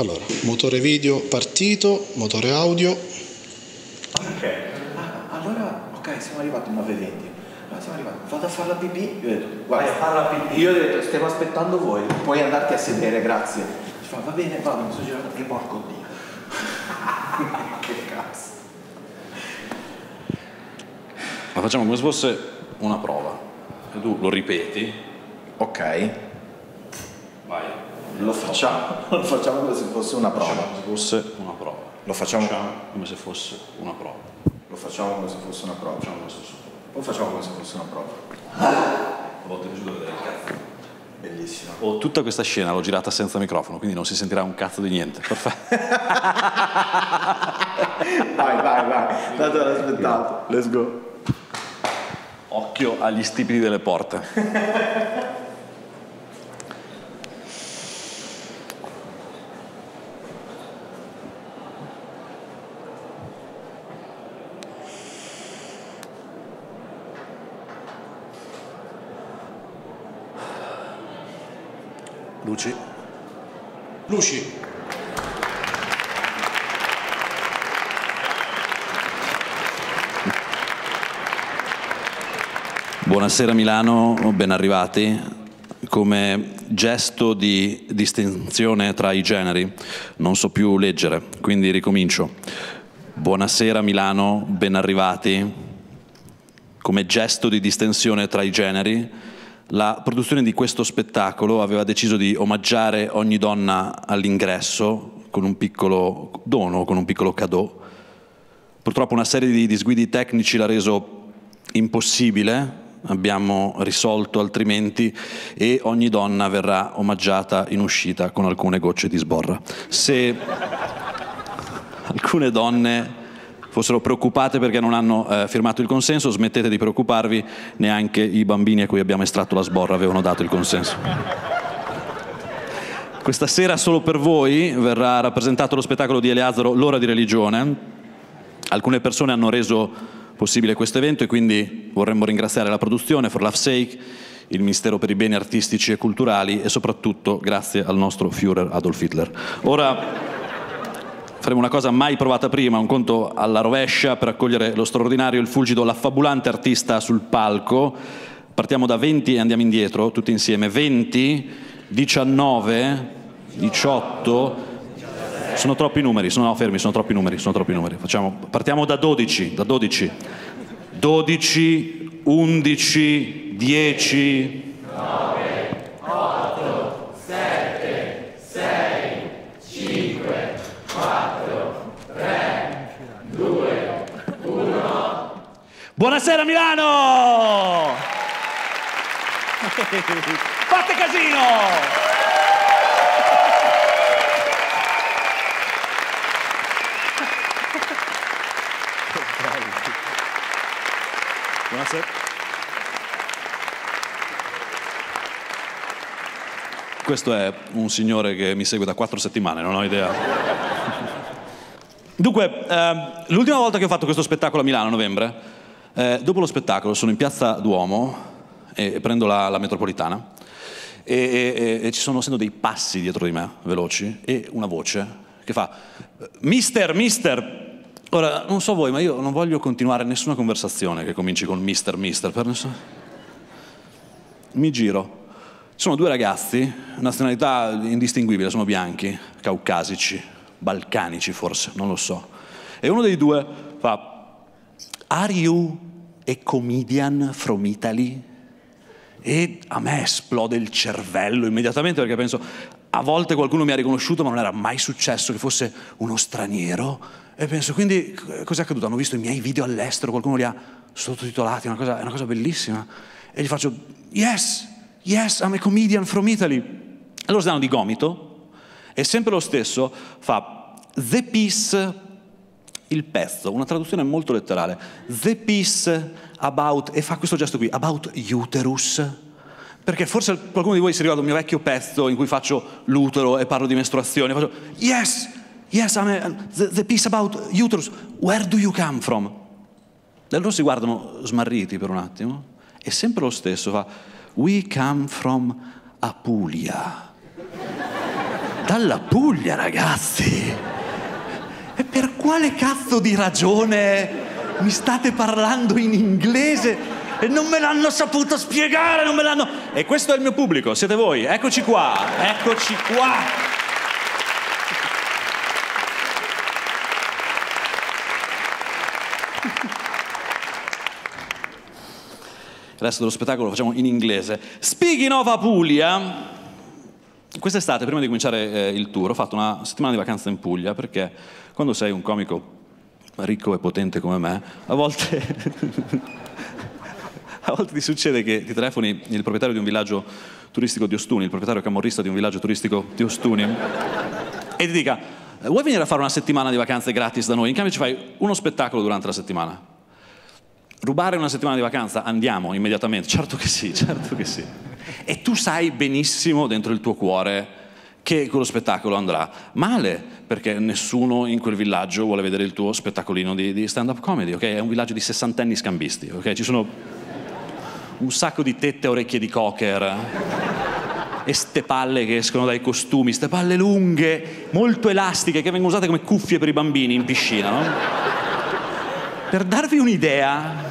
Allora, motore video partito, motore audio. Ok. Allora, ok, siamo arrivati a 9:20. Allora siamo arrivati. Vado a fare la pipì. Io ho detto, vai a fare la pipì. Io ho detto, stiamo aspettando voi. Puoi andarti a sedere, grazie. Ci fa, va bene, vado, mi sono girato. Che porco Dio. Che cazzo. Ma facciamo come se fosse una prova. E tu lo ripeti. Ok. Vai. Lo facciamo come se fosse una prova. Come se fosse una prova. Lo facciamo come se fosse una prova. Lo facciamo come se fosse una prova. O facciamo come se fosse una prova. A volte mi piaciuto vedere il cazzo. Bellissimo. Oh, tutta questa scena l'ho girata senza microfono, quindi non si sentirà un cazzo di niente. Perfetto. Vai. Tanto l'ho aspettato. Let's go. Occhio agli stipiti delle porte. Luci. Luci. Buonasera Milano, ben arrivati. Come gesto di distinzione tra i generi, non so più leggere, quindi ricomincio. Buonasera Milano, ben arrivati. Come gesto di distensione tra i generi, la produzione di questo spettacolo aveva deciso di omaggiare ogni donna all'ingresso con un piccolo dono, con un piccolo cadeau. Purtroppo una serie di disguidi tecnici l'ha reso impossibile, abbiamo risolto altrimenti, e ogni donna verrà omaggiata in uscita con alcune gocce di sborra. Se alcune donne fossero preoccupate perché non hanno firmato il consenso, smettete di preoccuparvi, neanche i bambini a cui abbiamo estratto la sborra avevano dato il consenso. Questa sera solo per voi verrà rappresentato lo spettacolo di Eleazaro, L'ora di religione. Alcune persone hanno reso possibile questo evento e quindi vorremmo ringraziare la produzione, For Love's Sake, il Ministero per i Beni Artistici e Culturali e soprattutto grazie al nostro Führer Adolf Hitler. Ora faremo una cosa mai provata prima, un conto alla rovescia per accogliere lo straordinario, il fulgido, l'affabulante artista sul palco. Partiamo da 20 e andiamo indietro, tutti insieme. 20, 19, 18... Sono troppi numeri, sono troppi numeri. Partiamo da 12, 12, 11, 10... 9, 8, 7, 6, 5, 4, 3, 2, 1... Buonasera Milano! Fate casino! Buonasera. Questo è un signore che mi segue da 4 settimane, non ho idea. Dunque, l'ultima volta che ho fatto questo spettacolo a Milano, a novembre, dopo lo spettacolo sono in Piazza Duomo e prendo la metropolitana e ci sento dei passi dietro di me, veloci, e una voce che fa Mister. Ora, non so voi, ma io non voglio continuare nessuna conversazione che cominci con Mister, per nessuno. Mi giro. Ci sono 2 ragazzi, nazionalità indistinguibile, sono bianchi, caucasici, balcanici forse, non lo so. E uno dei 2 fa Are you a comedian from Italy? E a me esplode il cervello immediatamente perché penso, a volte qualcuno mi ha riconosciuto ma non era mai successo che fosse uno straniero. E penso, quindi cos'è accaduto? Hanno visto i miei video all'estero, qualcuno li ha sottotitolati, è una cosa bellissima. E gli faccio, yes, I'm a comedian from Italy. E loro si danno di gomito e sempre lo stesso fa the piece, il pezzo, una traduzione molto letterale, the piece about, e fa questo gesto qui, about uterus, perché forse qualcuno di voi si ricorda un mio vecchio pezzo in cui faccio l'utero e parlo di mestruazione, faccio yes, the piece about uterus, where do you come from? E loro si guardano smarriti per un attimo e sempre lo stesso fa we come from Apulia. dalla Puglia, ragazzi. E per quale cazzo di ragione mi state parlando in inglese? E non me l'hanno saputo spiegare, non me l'hanno... E questo è il mio pubblico, siete voi. Eccoci qua, eccoci qua. Il resto dello spettacolo lo facciamo in inglese. Speaking of Apulia, quest'estate, prima di cominciare il tour, ho fatto una settimana di vacanza in Puglia, perché quando sei un comico ricco e potente come me, a volte ti succede che ti telefoni il proprietario di un villaggio turistico di Ostuni, il proprietario camorrista di un villaggio turistico di Ostuni, e ti dica: vuoi venire a fare una settimana di vacanze gratis da noi? In cambio ci fai uno spettacolo durante la settimana. Rubare una settimana di vacanza? Andiamo immediatamente. Certo che sì, certo che sì. E tu sai benissimo dentro il tuo cuore che quello spettacolo andrà male, perché nessuno in quel villaggio vuole vedere il tuo spettacolino di stand-up comedy, ok? È un villaggio di sessantenni scambisti, ok? Ci sono un sacco di tette a orecchie di cocker e ste palle che escono dai costumi, ste palle lunghe, molto elastiche, che vengono usate come cuffie per i bambini in piscina, no? Per darvi un'idea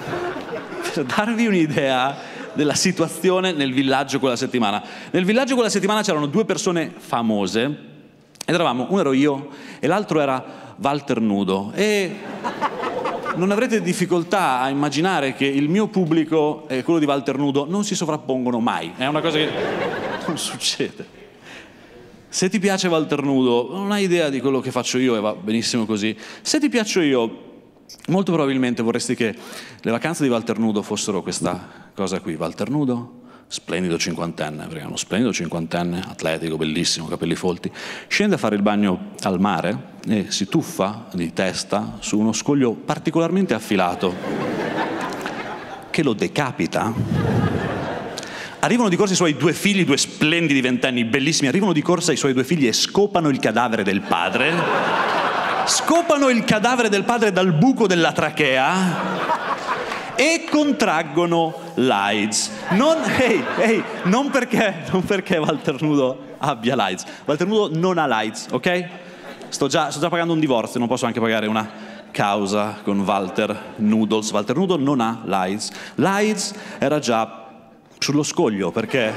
della situazione nel villaggio quella settimana. Nel villaggio quella settimana c'erano due persone famose, ed eravamo, uno ero io e l'altro era Walter Nudo, e non avrete difficoltà a immaginare che il mio pubblico e quello di Walter Nudo non si sovrappongono mai, è una cosa che non succede. Se ti piace Walter Nudo, non hai idea di quello che faccio io e va benissimo così. Se ti piaccio io, molto probabilmente vorresti che le vacanze di Walter Nudo fossero questa cosa qui. Walter Nudo, splendido cinquantenne, perché è uno splendido cinquantenne, atletico, bellissimo, capelli folti, scende a fare il bagno al mare e si tuffa di testa su uno scoglio particolarmente affilato che lo decapita. Arrivano di corsa i suoi due figli, due splendidi ventenni, bellissimi, arrivano di corsa i suoi due figli e scopano il cadavere del padre. Scopano il cadavere del padre dal buco della trachea e contraggono l'AIDS. Non perché Walter Nudo abbia l'AIDS. Walter Nudo non ha l'AIDS, ok? Sto già pagando un divorzio, non posso anche pagare una causa con Walter Noodles. Walter Nudo non ha l'AIDS. L'AIDS era già sullo scoglio, perché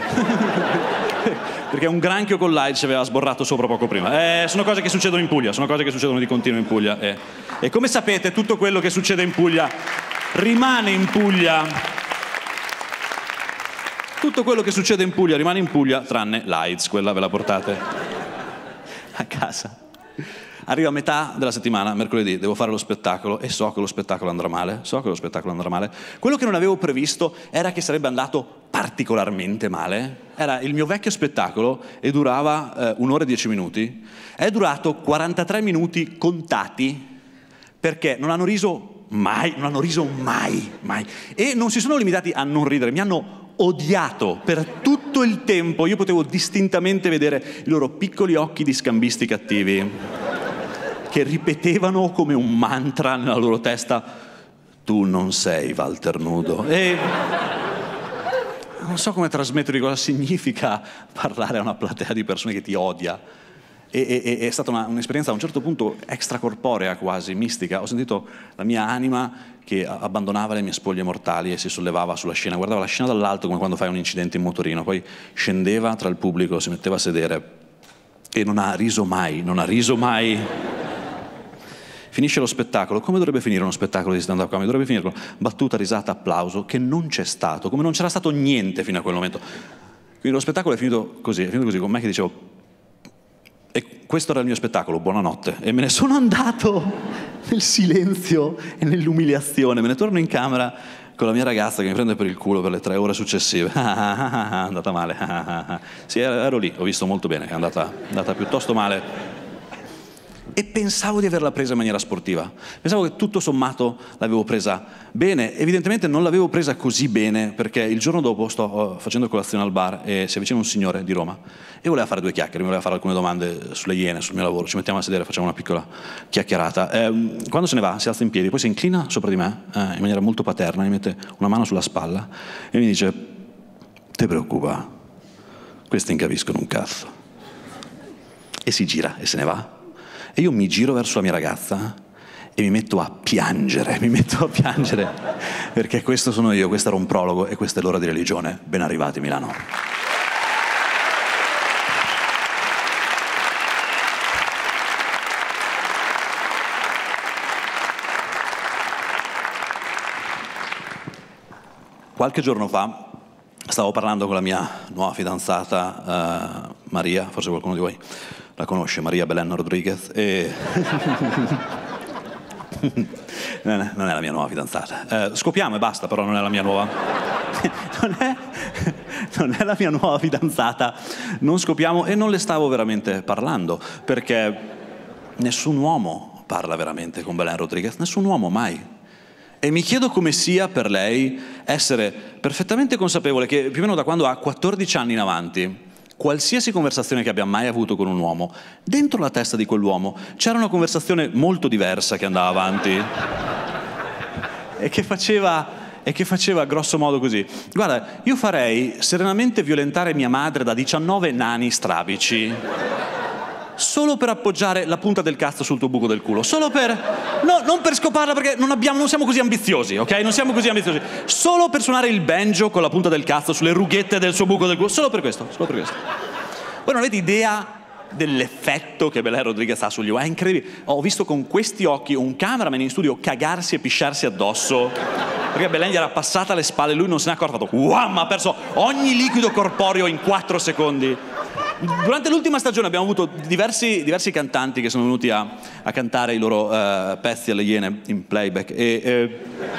un granchio con l'AIDS ci aveva sborrato sopra poco prima. Sono cose che succedono in Puglia, sono cose che succedono di continuo in Puglia. E come sapete, tutto quello che succede in Puglia rimane in Puglia. Tutto quello che succede in Puglia rimane in Puglia, tranne l'AIDS, quella ve la portate a casa. Arriva a metà della settimana, mercoledì, devo fare lo spettacolo e so che lo spettacolo andrà male, Quello che non avevo previsto era che sarebbe andato particolarmente male. Era il mio vecchio spettacolo e durava 1 ora e 10 minuti. È durato 43 minuti contati, perché non hanno riso mai. E non si sono limitati a non ridere, mi hanno odiato per tutto il tempo. Io potevo distintamente vedere i loro piccoli occhi di scambisti cattivi che ripetevano come un mantra nella loro testa: tu non sei Walter Nudo. E non so come trasmettere cosa significa parlare a una platea di persone che ti odia. È stata un'esperienza a un certo punto extracorporea, quasi mistica. Ho sentito la mia anima che abbandonava le mie spoglie mortali e si sollevava sulla scena, guardava la scena dall'alto come quando fai un incidente in motorino, poi scendeva tra il pubblico, si metteva a sedere e non ha riso mai. Finisce lo spettacolo. Come dovrebbe finire uno spettacolo di stand-up comedy? Dovrebbe finire con battuta, risata, applauso, che non c'è stato, come non c'era stato niente fino a quel momento. Quindi lo spettacolo è finito così, con me che dicevo: e questo era il mio spettacolo, buonanotte. E me ne sono andato nel silenzio e nell'umiliazione. Me ne torno in camera con la mia ragazza che mi prende per il culo per le 3 ore successive. È andata male. Sì, ero lì, ho visto molto bene, è andata piuttosto male. E pensavo di averla presa in maniera sportiva. Pensavo che tutto sommato l'avevo presa bene. Evidentemente non l'avevo presa così bene, perché il giorno dopo sto facendo colazione al bar e si avvicina un signore di Roma e voleva fare 2 chiacchiere, mi voleva fare alcune domande sulle Iene, sul mio lavoro. Ci mettiamo a sedere, facciamo una piccola chiacchierata. Quando se ne va, si alza in piedi, poi si inclina sopra di me in maniera molto paterna, mi mette una mano sulla spalla e mi dice: te preoccupa, questi non capiscono un cazzo. e si gira e se ne va. E io mi giro verso la mia ragazza e mi metto a piangere, perché questo sono io, questo era un prologo e questa è l'ora di religione. Ben arrivati Milano. Qualche giorno fa stavo parlando con la mia nuova fidanzata Maria, forse qualcuno di voi la conosce, Maria Belen Rodriguez, e non è la mia nuova fidanzata. Scopiamo e basta, però non è la mia nuova. non è la mia nuova fidanzata. Non scopiamo e non le stavo veramente parlando, perché nessun uomo parla veramente con Belen Rodriguez, nessun uomo mai. E mi chiedo come sia per lei essere perfettamente consapevole che più o meno da quando ha 14 anni in avanti, qualsiasi conversazione che abbia mai avuto con un uomo, dentro la testa di quell'uomo c'era una conversazione molto diversa che andava avanti e che faceva grosso modo così. Guarda, io farei serenamente violentare mia madre da 19 nani strabici solo per appoggiare la punta del cazzo sul tuo buco del culo, solo per... no, non per scoparla, perché non siamo così ambiziosi, ok? Non siamo così ambiziosi. Solo per suonare il banjo con la punta del cazzo sulle rughette del suo buco del culo, solo per questo. Voi non avete idea dell'effetto che Belen Rodriguez ha sugli uomini, è incredibile. Ho visto con questi occhi un cameraman in studio cagarsi e pisciarsi addosso, perché Belen gli era passata alle spalle, lui non se n'è accorto, ha fatto wow, ha perso ogni liquido corporeo in 4 secondi. Durante l'ultima stagione abbiamo avuto diversi cantanti che sono venuti a cantare i loro pezzi alle Iene in playback e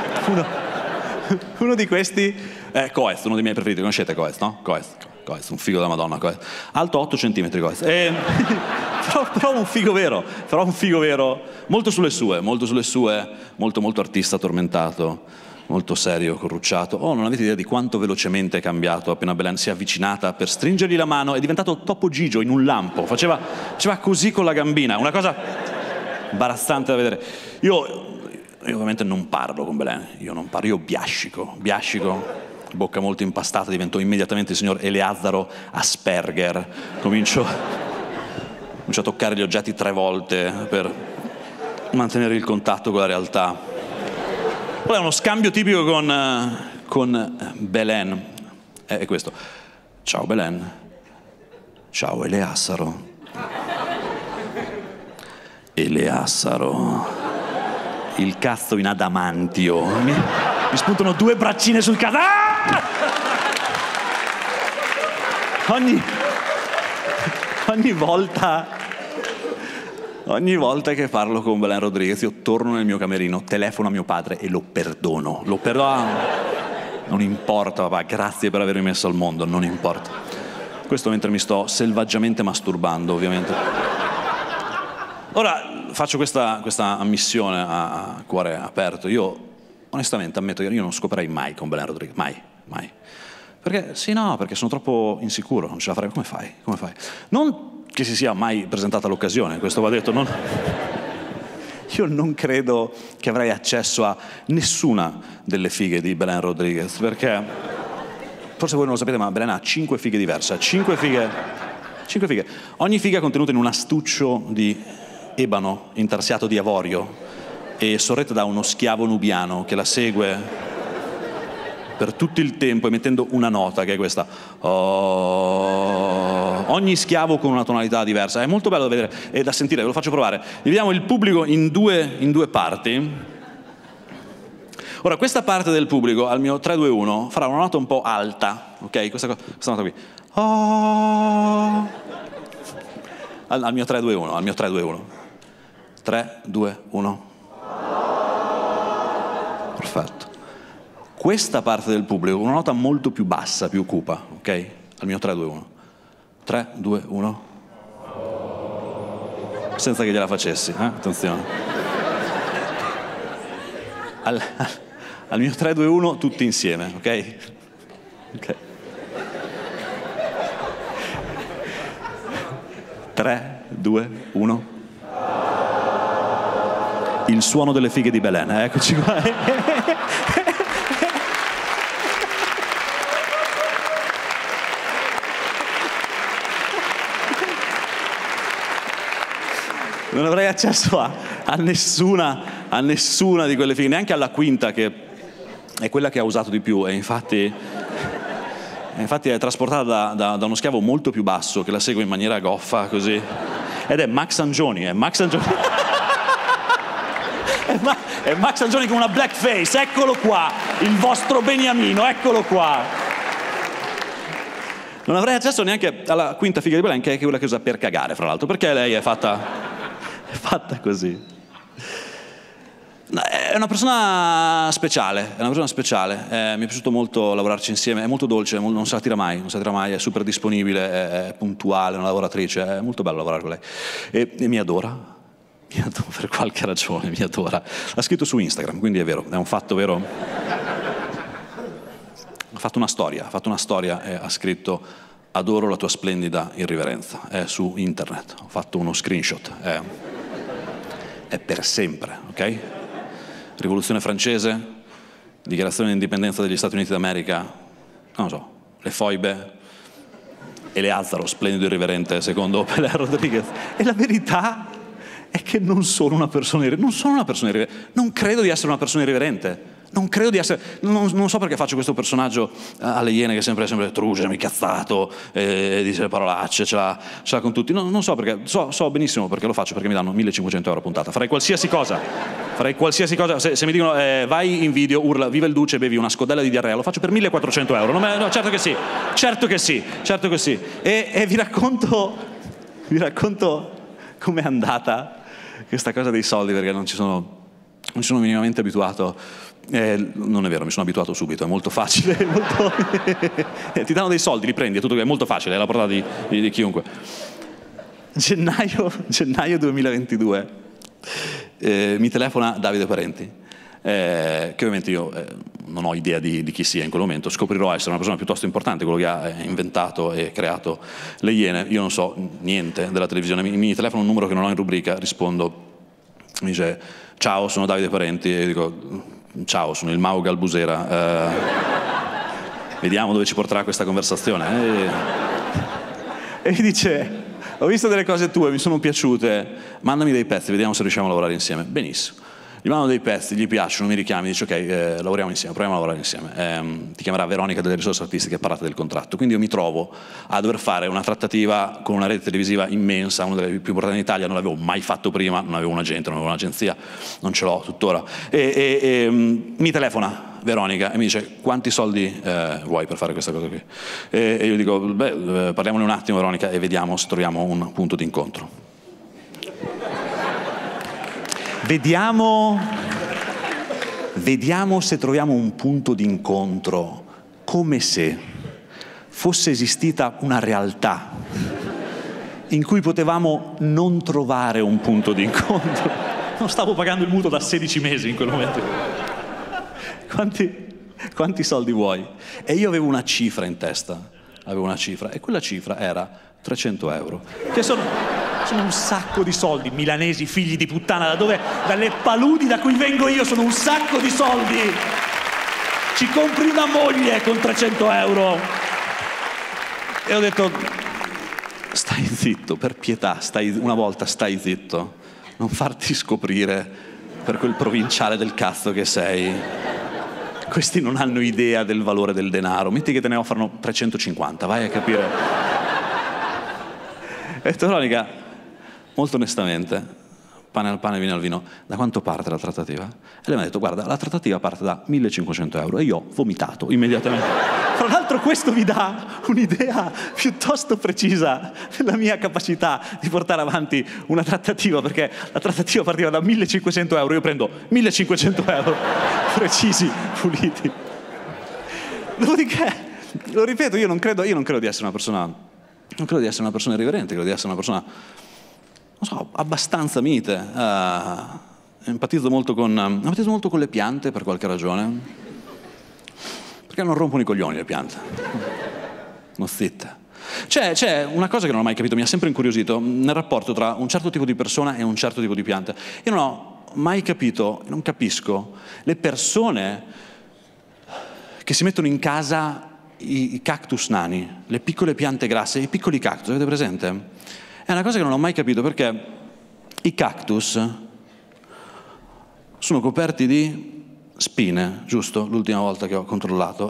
uno di questi è Coez, uno dei miei preferiti, conoscete Coez, no? Coez, un figo della Madonna, Coez. Alto 8 centimetri Coez. Però un figo vero, molto sulle sue, molto artista tormentato, molto serio, corrucciato. Oh, non avete idea di quanto velocemente è cambiato appena Belen si è avvicinata per stringergli la mano, è diventato Topo Gigio in un lampo, faceva così con la gambina, una cosa imbarazzante da vedere. Io ovviamente non parlo con Belen, io biascico, bocca molto impastata, divento immediatamente il signor Eleazzaro Asperger, comincio a toccare gli oggetti 3 volte per mantenere il contatto con la realtà. Poi è uno scambio tipico con Belen, è questo. Ciao Belen, ciao Eleassaro. Eleassaro, il cazzo in adamantio. Mi spuntano 2 braccine sul cazzo. Ah! Ogni volta che parlo con Belen Rodriguez io torno nel mio camerino, telefono a mio padre e lo perdono. Non importa papà, grazie per avermi messo al mondo, non importa. Questo mentre mi sto selvaggiamente masturbando, ovviamente. Ora faccio questa ammissione a cuore aperto. Io onestamente ammetto che io non scoperei mai con Belen Rodriguez, mai. Perché perché sono troppo insicuro, non ce la farei. Come fai? Non che si sia mai presentata l'occasione, questo va detto, io non credo che avrei accesso a nessuna delle fighe di Belen Rodriguez, perché forse voi non lo sapete, ma Belen ha 5 fighe diverse, 5 fighe, ogni figa contenuta in un astuccio di ebano intarsiato di avorio e sorretta da uno schiavo nubiano che la segue per tutto il tempo emettendo una nota che è questa. Oh. Ogni schiavo con una tonalità diversa, è molto bello da vedere e da sentire, ve lo faccio provare. Dividiamo il pubblico in due parti. Ora questa parte del pubblico al mio 3, 2, 1 farà una nota un po' alta, ok? Questa nota qui. Oh. Al mio 3, 2, 1 3, 2, 1 Perfetto. Questa parte del pubblico una nota molto più bassa, più cupa, ok? Al mio 3, 2, 1 3, 2, 1 senza che gliela facessi, attenzione. Al mio 3, 2, 1 tutti insieme, ok? Ok. 3, 2, 1 Il suono delle fighe di Belen, eccoci qua. non avrei accesso a nessuna di quelle fighe, neanche alla quinta, che è quella che ha usato di più, e infatti è trasportata da uno schiavo molto più basso che la segue in maniera goffa così, ed è Max Angioni, è Max Angioni con una blackface, eccolo qua, il vostro beniamino, eccolo qua. Non avrei accesso neanche alla quinta figa di Belen, che è quella che usa per cagare, fra l'altro, perché lei è fatta così. È una persona speciale, mi è piaciuto molto lavorarci insieme, è molto dolce, non se la tira mai, è super disponibile, è puntuale, è una lavoratrice, è molto bello lavorare con lei. E mi adora, per qualche ragione, mi adora. L'ha scritto su Instagram, quindi è vero, è un fatto vero. Ha fatto una storia e ha scritto: adoro la tua splendida irriverenza. È su internet, ho fatto uno screenshot, è per sempre, ok? Rivoluzione francese, dichiarazione di indipendenza degli Stati Uniti d'America, non lo so, le foibe, Eleazaro, splendido irriverente, secondo Pelé Rodriguez. E la verità è che non sono una persona irriverente, non credo di essere una persona irriverente. Non credo di essere, non so perché faccio questo personaggio alle Iene che sempre truce, mi cazzato, dice le parolacce, ce l'ha con tutti. Non so perché, so benissimo perché lo faccio, perché mi danno 1.500 euro a puntata. Farei qualsiasi cosa. Se mi dicono vai in video, urla, viva il duce, bevi una scodella di diarrea, lo faccio per 1.400 euro. No, certo che sì. E vi racconto com'è andata questa cosa dei soldi, perché non sono minimamente abituato. Non è vero, mi sono abituato subito, è molto facile, ti danno dei soldi, li prendi, è molto facile, è la portata di chiunque. Gennaio 2022 mi telefona Davide Parenti, che ovviamente io non ho idea di chi sia in quel momento, scoprirò essere una persona piuttosto importante, quello che ha inventato e creato le Iene. Io non so niente della televisione, mi telefona un numero che non ho in rubrica, rispondo, mi dice: ciao, sono Davide Parenti, e io dico: ciao, sono il Mau Galbusera, vediamo dove ci porterà questa conversazione. E mi dice: ho visto delle cose tue, mi sono piaciute, mandami dei pezzi, vediamo se riusciamo a lavorare insieme. Benissimo. Gli mando dei pezzi, gli piacciono, mi richiami, dice: ok, lavoriamo insieme, proviamo a lavorare insieme. Ti chiamerà Veronica delle risorse artistiche, parlate del contratto. Quindi io mi trovo a dover fare una trattativa con una rete televisiva immensa, una delle più importanti in Italia, non l'avevo mai fatto prima, non avevo un agente, non avevo un'agenzia, non ce l'ho tuttora. E mi telefona Veronica e mi dice: quanti soldi vuoi per fare questa cosa qui? E io dico: parliamone un attimo, Veronica, e vediamo se troviamo un punto di incontro. Vediamo se troviamo un punto di incontro, come se fosse esistita una realtà in cui potevamo non trovare un punto di incontro. Non stavo pagando il mutuo da 16 mesi in quel momento. Quanti soldi vuoi? E io avevo una cifra in testa, e quella cifra era 300 euro, che sono un sacco di soldi. Milanesi, figli di puttana, dalle paludi da cui vengo io, sono un sacco di soldi. Ci compri una moglie con 300 euro. E ho detto: stai zitto, per pietà, una volta stai zitto, non farti scoprire per quel provinciale del cazzo che sei. Questi non hanno idea del valore del denaro, metti che te ne offrono 350, vai a capire. E ho detto: Veronica, molto onestamente, pane al pane, vino al vino, da quanto parte la trattativa? E lei mi ha detto: guarda, la trattativa parte da 1.500 euro. E io ho vomitato immediatamente. Tra l'altro questo mi dà un'idea piuttosto precisa della mia capacità di portare avanti una trattativa, perché la trattativa partiva da 1.500 euro, io prendo 1.500 euro precisi, puliti. Dopodiché, lo ripeto, io non credo di essere una persona, irriverente, credo di essere una persona, non so, abbastanza mite. Empatizzo molto con le piante per qualche ragione, perché non rompono i coglioni le piante, non zitte. C'è una cosa che non ho mai capito, mi ha sempre incuriosito nel rapporto tra un certo tipo di persona e un certo tipo di pianta. Io non ho mai capito, non capisco le persone che si mettono in casa i cactus nani, le piccole piante grasse, i piccoli cactus, avete presente? È una cosa che non ho mai capito, perché I cactus sono coperti di spine, giusto? L'ultima volta che ho controllato.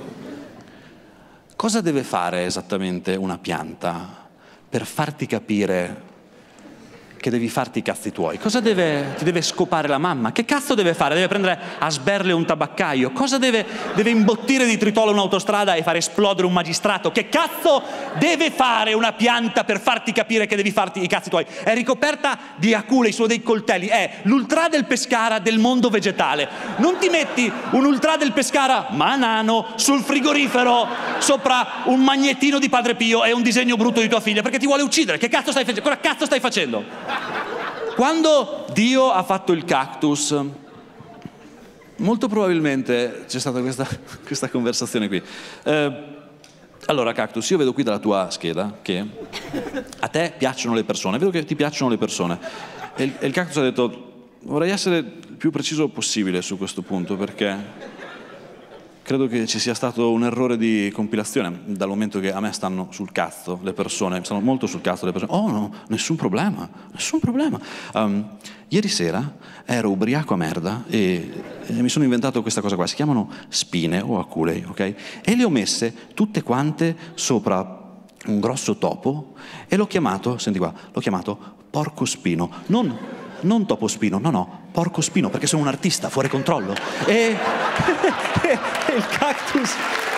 Cosa deve fare esattamente una pianta per farti capire che devi farti i cazzi tuoi? Cosa ti deve scopare la mamma? Che cazzo deve fare? Deve prendere a sberle un tabaccaio? Cosa deve imbottire di tritolo un'autostrada e fare esplodere un magistrato? Che cazzo deve fare una pianta per farti capire che devi farti i cazzi tuoi? È ricoperta di aculei, sono dei coltelli, è l'ultra del Pescara del mondo vegetale. Non ti metti un ultra del Pescara manano sul frigorifero sopra un magnettino di Padre Pio e un disegno brutto di tua figlia perché ti vuole uccidere. Che cazzo stai facendo? Cosa cazzo stai facendo? Quando Dio ha fatto il cactus, molto probabilmente c'è stata questa conversazione qui. Allora, cactus, io vedo qui dalla tua scheda che a te piacciono le persone, vedo che ti piacciono le persone. E il cactus ha detto, vorrei essere il più preciso possibile su questo punto perché credo che ci sia stato un errore di compilazione, dal momento che a me stanno sul cazzo le persone, stanno molto sul cazzo le persone. Oh no, nessun problema, nessun problema. Ieri sera ero ubriaco a merda e mi sono inventato questa cosa qua, si chiamano spine o aculei, ok? E le ho messe tutte quante sopra un grosso topo e l'ho chiamato, senti qua, l'ho chiamato porco spino, non topo spino, no, porco spino, perché sono un artista fuori controllo. E il cactus...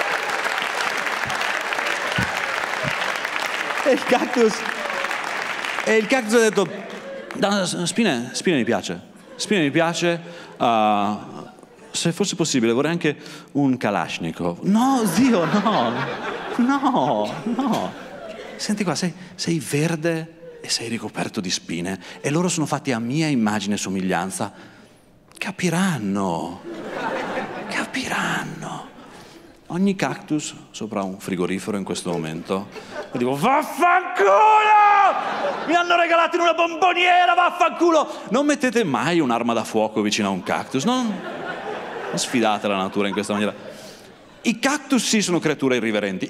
E il cactus ha detto, no, spine mi piace, se fosse possibile vorrei anche un Kalashnikov. No, zio, no. Senti qua, sei verde e sei ricoperto di spine e loro sono fatti a mia immagine e somiglianza. Capiranno. Ogni cactus sopra un frigorifero in questo momento e dico vaffanculo, mi hanno regalato in una bomboniera, vaffanculo. Non mettete mai un'arma da fuoco vicino a un cactus, non sfidate la natura in questa maniera. I cactus sì sono creature irriverenti,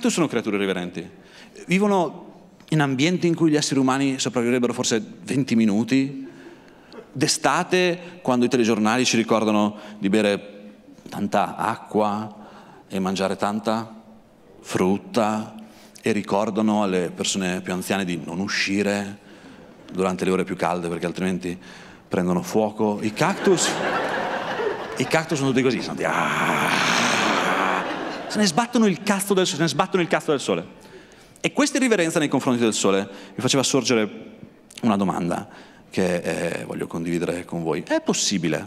vivono in ambienti in cui gli esseri umani sopravvivrebbero forse 20 minuti. D'estate, quando i telegiornali ci ricordano di bere tanta acqua e mangiare tanta frutta e ricordano alle persone più anziane di non uscire durante le ore più calde perché altrimenti prendono fuoco. I cactus sono tutti così, sono se ne sbattono il cazzo del sole. E questa irriverenza nei confronti del sole mi faceva sorgere una domanda che voglio condividere con voi. È possibile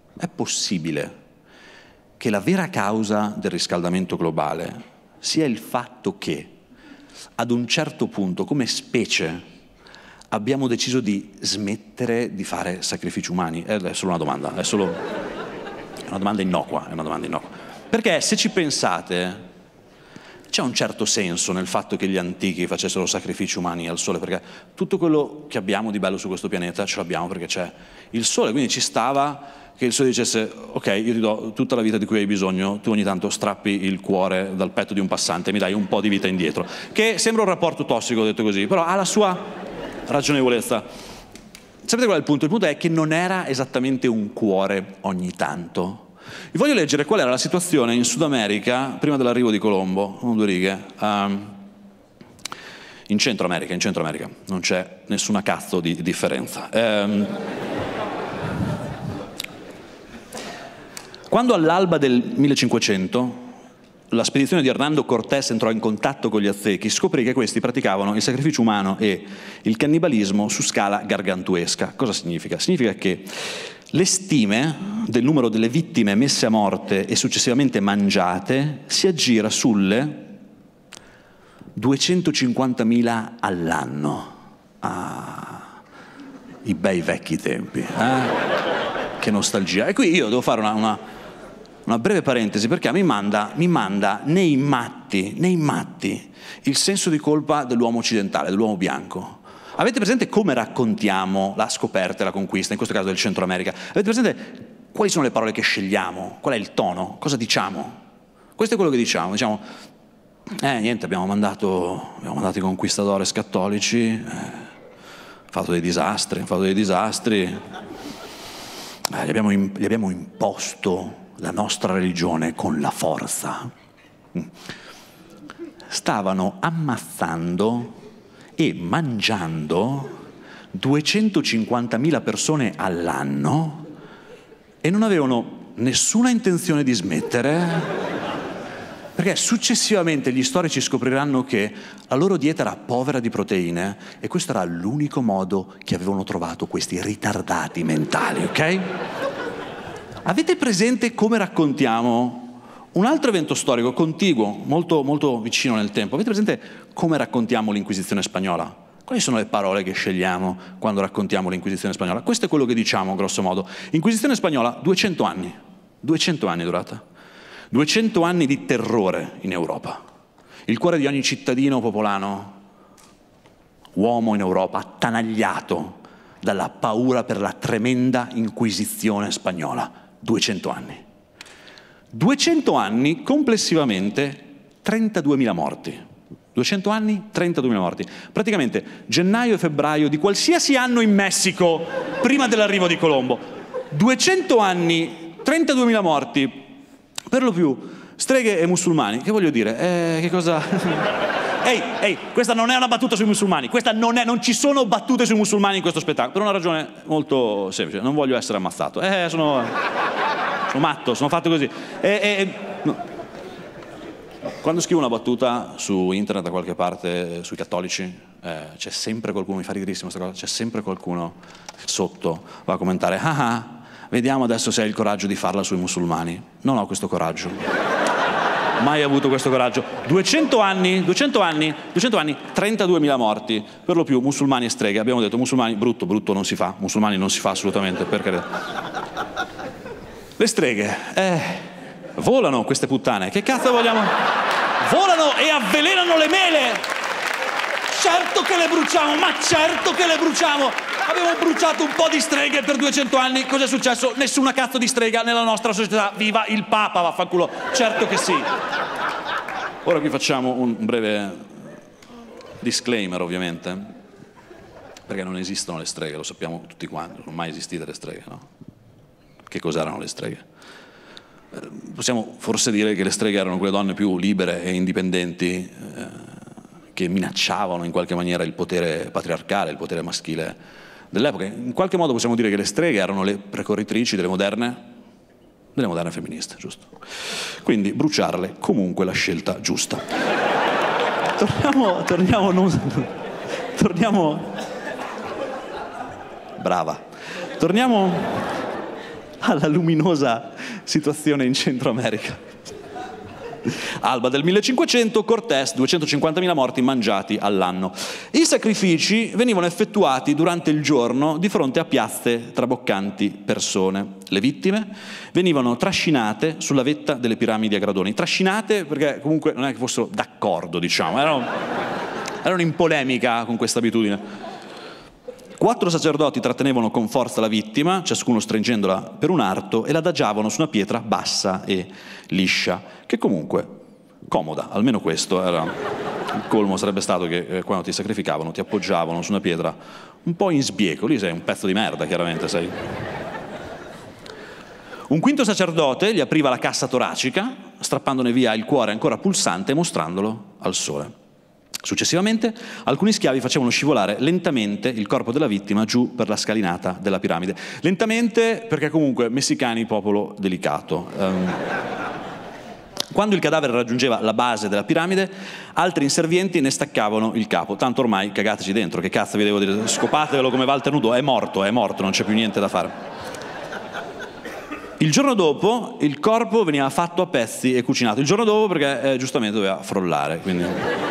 che la vera causa del riscaldamento globale sia il fatto che ad un certo punto come specie abbiamo deciso di smettere di fare sacrifici umani? È solo una domanda, è una domanda innocua. Perché se ci pensate c'è un certo senso nel fatto che gli antichi facessero sacrifici umani al sole, perché tutto quello che abbiamo di bello su questo pianeta ce l'abbiamo perché c'è il sole, quindi ci stava che il sole dicesse ok, io ti do tutta la vita di cui hai bisogno, tu ogni tanto strappi il cuore dal petto di un passante e mi dai un po' di vita indietro, che sembra un rapporto tossico detto così, però ha la sua ragionevolezza. Sapete qual è il punto? Il punto è che non era esattamente un cuore ogni tanto. Vi voglio leggere qual era la situazione in Sud America prima dell'arrivo di Colombo, sono 2 righe, in Centro America, non c'è nessuna cazzo di differenza. Quando all'alba del 1500 la spedizione di Hernando Cortés entrò in contatto con gli aztechi, scoprì che questi praticavano il sacrificio umano e il cannibalismo su scala gargantuesca. Cosa significa? Significa che le stime del numero delle vittime messe a morte e successivamente mangiate si aggira sulle 250.000 all'anno. I bei vecchi tempi. Che nostalgia. E qui io devo fare una breve parentesi perché mi manda nei matti il senso di colpa dell'uomo occidentale, dell'uomo bianco. Avete presente come raccontiamo la scoperta e la conquista, in questo caso del Centro America? Avete presente quali sono le parole che scegliamo? Qual è il tono? Cosa diciamo? Questo è quello che diciamo. Diciamo, niente, abbiamo mandato i conquistadores cattolici, fatto dei disastri. Gli abbiamo imposto la nostra religione con la forza. Stavano ammazzando e mangiando 250.000 persone all'anno e non avevano nessuna intenzione di smettere, perché successivamente gli storici scopriranno che la loro dieta era povera di proteine e questo era l'unico modo che avevano trovato questi ritardati mentali, ok? Avete presente come raccontiamo un altro evento storico contiguo, molto, molto vicino nel tempo? Avete presente come raccontiamo l'Inquisizione spagnola? Quali sono le parole che scegliamo quando raccontiamo l'Inquisizione spagnola? Questo è quello che diciamo, grosso modo. Inquisizione spagnola, 200 anni. 200 anni è durata. 200 anni di terrore in Europa. Il cuore di ogni cittadino popolano, uomo in Europa, attanagliato dalla paura per la tremenda Inquisizione spagnola. 200 anni. 200 anni, complessivamente 32.000 morti. 200 anni, 32.000 morti. Praticamente gennaio e febbraio di qualsiasi anno in Messico prima dell'arrivo di Colombo. 200 anni, 32.000 morti, per lo più streghe e musulmani. Che voglio dire? Che cosa... Ehi, questa non è una battuta sui musulmani. Non ci sono battute sui musulmani in questo spettacolo, per una ragione molto semplice. Non voglio essere ammazzato. Sono matto, sono fatto così. No. Quando scrivo una battuta su internet da qualche parte sui cattolici, c'è sempre qualcuno, mi fa ridurissimo questa cosa, c'è sempre qualcuno sotto va a commentare: vediamo adesso se hai il coraggio di farla sui musulmani. Non ho questo coraggio. Mai avuto questo coraggio. 200 anni, 32.000 morti, per lo più musulmani e streghe. Abbiamo detto musulmani, brutto non si fa, musulmani non si fa assolutamente, per carità. Le streghe, volano queste puttane, che cazzo vogliamo? Volano e avvelenano le mele! Certo che le bruciamo, ma certo che le bruciamo! Abbiamo bruciato un po' di streghe per 200 anni, cos'è successo? Nessuna cazzo di strega nella nostra società, viva il Papa, vaffanculo! Certo che sì! Ora qui facciamo un breve disclaimer, ovviamente, perché non esistono le streghe, lo sappiamo tutti quanti, non sono mai esistite le streghe, no? Che cos'erano le streghe? Possiamo forse dire che le streghe erano quelle donne più libere e indipendenti che minacciavano in qualche maniera il potere patriarcale, il potere maschile dell'epoca. In qualche modo possiamo dire che le streghe erano le precorritrici delle moderne femministe, giusto? Quindi bruciarle comunque la scelta giusta. Torniamo alla luminosa situazione in Centro America. Alba del 1500, Cortés, 250.000 morti mangiati all'anno. I sacrifici venivano effettuati durante il giorno di fronte a piazze traboccanti persone. Le vittime venivano trascinate sulla vetta delle piramidi a gradoni. Trascinate perché comunque non è che fossero d'accordo, diciamo, erano in polemica con questa abitudine. 4 sacerdoti trattenevano con forza la vittima, ciascuno stringendola per un arto, e l'adagiavano su una pietra bassa e liscia, che comunque comoda, almeno questo era. Il colmo sarebbe stato che quando ti sacrificavano ti appoggiavano su una pietra un po' in sbieco, lì sei un pezzo di merda, chiaramente sei. Un quinto sacerdote gli apriva la cassa toracica, strappandone via il cuore ancora pulsante e mostrandolo al sole. Successivamente alcuni schiavi facevano scivolare lentamente il corpo della vittima giù per la scalinata della piramide. Lentamente perché comunque messicani, popolo delicato. Quando il cadavere raggiungeva la base della piramide, altri inservienti ne staccavano il capo. Tanto ormai cagateci dentro, che cazzo vi devo dire? Scopatevelo come Walter Nudo, è morto, non c'è più niente da fare. Il giorno dopo il corpo veniva fatto a pezzi e cucinato. Il giorno dopo perché giustamente doveva frollare, quindi...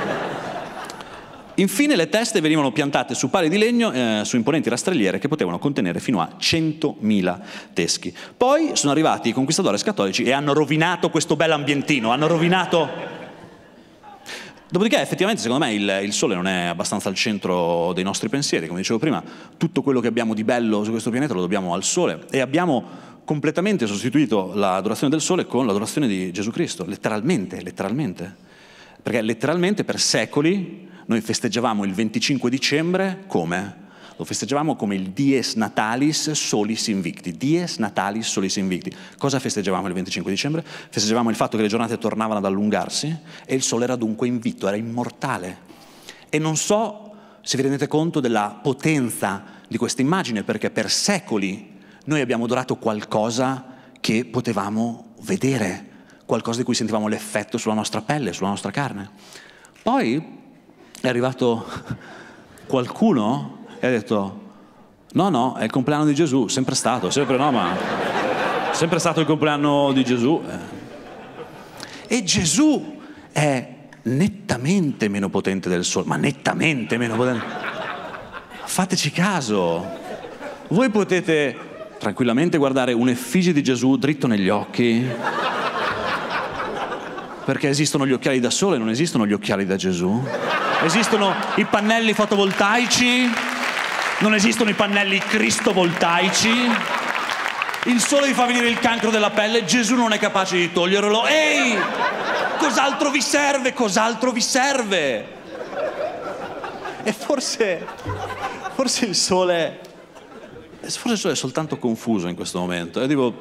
Infine le teste venivano piantate su pali di legno su imponenti rastrelliere che potevano contenere fino a 100.000 teschi. Poi sono arrivati i conquistadores cattolici e hanno rovinato questo bel ambientino, hanno rovinato... Dopodiché effettivamente secondo me il sole non è abbastanza al centro dei nostri pensieri, come dicevo prima, tutto quello che abbiamo di bello su questo pianeta lo dobbiamo al sole e abbiamo completamente sostituito l'adorazione del sole con l'adorazione di Gesù Cristo, letteralmente, perché letteralmente per secoli noi festeggiavamo il 25 dicembre come? lo festeggiavamo come il Dies Natalis Solis Invicti. Dies Natalis Solis Invicti. Cosa festeggiavamo il 25 dicembre? Festeggiavamo il fatto che le giornate tornavano ad allungarsi e il sole era dunque invitto, era immortale. E non so se vi rendete conto della potenza di questa immagine, perché per secoli noi abbiamo adorato qualcosa che potevamo vedere, qualcosa di cui sentivamo l'effetto sulla nostra pelle, sulla nostra carne. Poi è arrivato qualcuno e ha detto: no, è il compleanno di Gesù, sempre stato, sempre stato il compleanno di Gesù. E Gesù è nettamente meno potente del sole, ma nettamente meno potente. Fateci caso, voi potete tranquillamente guardare un'effigie di Gesù dritto negli occhi, perché esistono gli occhiali da sole, non esistono gli occhiali da Gesù. Esistono i pannelli fotovoltaici, non esistono i pannelli cristovoltaici. Il sole vi fa venire il cancro della pelle, Gesù non è capace di toglierlo. Ehi, cos'altro vi serve? Cos'altro vi serve? E forse il sole è soltanto confuso in questo momento. E dico,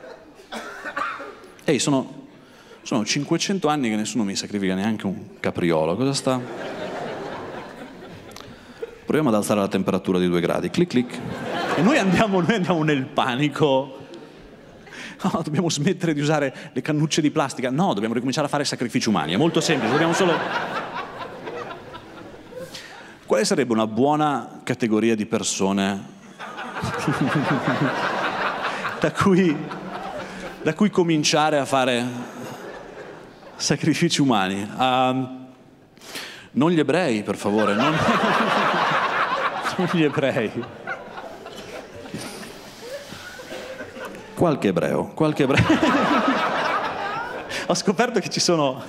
ehi, sono 500 anni che nessuno mi sacrifica neanche un capriolo. Cosa sta? Proviamo ad alzare la temperatura di 2 gradi. Clic, clic. E noi andiamo nel panico. No, dobbiamo smettere di usare le cannucce di plastica. No, dobbiamo ricominciare a fare sacrifici umani. È molto semplice, dobbiamo solo... Quale sarebbe una buona categoria di persone da cui cominciare a fare sacrifici umani? Non gli ebrei, per favore, non gli ebrei. Qualche ebreo. Ho scoperto che ci sono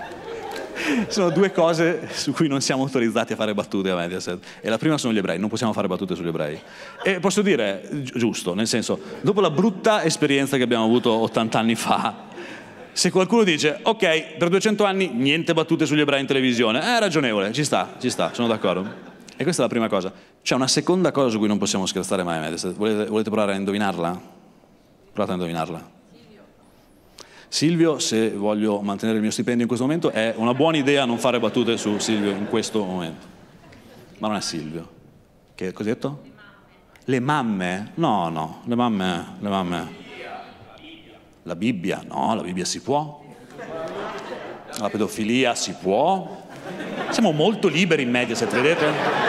2 cose su cui non siamo autorizzati a fare battute a Mediaset. E la prima sono gli ebrei, non possiamo fare battute sugli ebrei. E posso dire, giusto, nel senso, dopo la brutta esperienza che abbiamo avuto 80 anni fa, se qualcuno dice, ok, per 200 anni niente battute sugli ebrei in televisione, è ragionevole, ci sta, sono d'accordo. E questa è la prima cosa. C'è una seconda cosa su cui non possiamo scherzare mai a Mediaset. Volete provare a indovinarla? Provate a indovinarla. Silvio, se voglio mantenere il mio stipendio in questo momento, è una buona idea non fare battute su Silvio in questo momento. Ma non è Silvio. Che cosa hai detto? Le mamme? No, le mamme. La Bibbia? No, la Bibbia si può. La pedofilia si può. Siamo molto liberi in Mediaset, vedete?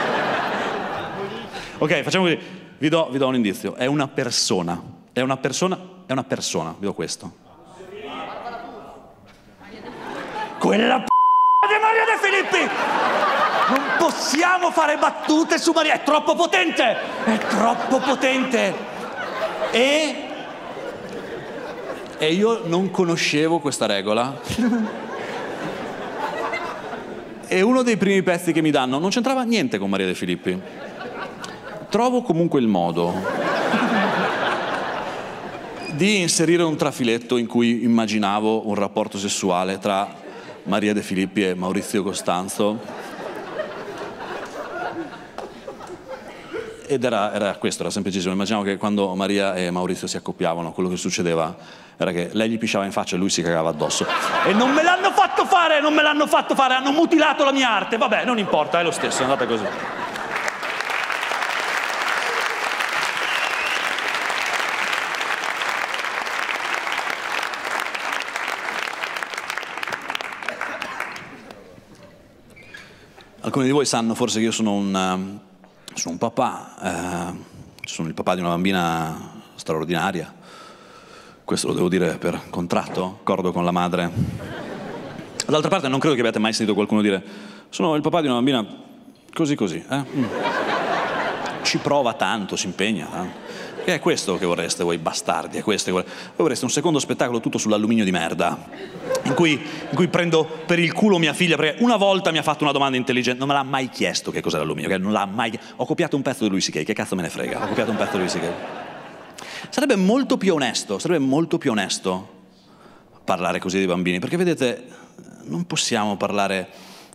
Ok, facciamo così. Vi do un indizio. È una persona, vi do questo. Quella di Maria De Filippi! Non possiamo fare battute su Maria, è troppo potente! E io non conoscevo questa regola. E uno dei primi pezzi che mi danno non c'entrava niente con Maria De Filippi. Trovo comunque il modo di inserire un trafiletto in cui immaginavo un rapporto sessuale tra Maria De Filippi e Maurizio Costanzo. Ed era questo, era semplicissimo. Immaginavo che quando Maria e Maurizio si accoppiavano, quello che succedeva era che lei gli pisciava in faccia e lui si cagava addosso. E non me l'hanno fatto fare, hanno mutilato la mia arte. Vabbè, non importa, è lo stesso, è andata così. Alcuni di voi sanno forse che io sono un papà, sono il papà di una bambina straordinaria. Questo lo devo dire per contratto, accordo con la madre. D'altra parte non credo che abbiate mai sentito qualcuno dire sono il papà di una bambina così. Ci prova tanto, si impegna tanto. E è questo che vorreste voi bastardi, è questo che vorreste un secondo spettacolo tutto sull'alluminio di merda, in cui prendo per il culo mia figlia, perché una volta mi ha fatto una domanda intelligente, non me l'ha mai chiesto che cos'è l'alluminio, che non l'ha mai... Ho copiato un pezzo di Louis C.K., che cazzo me ne frega, ho copiato un pezzo di Louis C.K. Sarebbe molto più onesto parlare così dei bambini, perché vedete, non possiamo parlare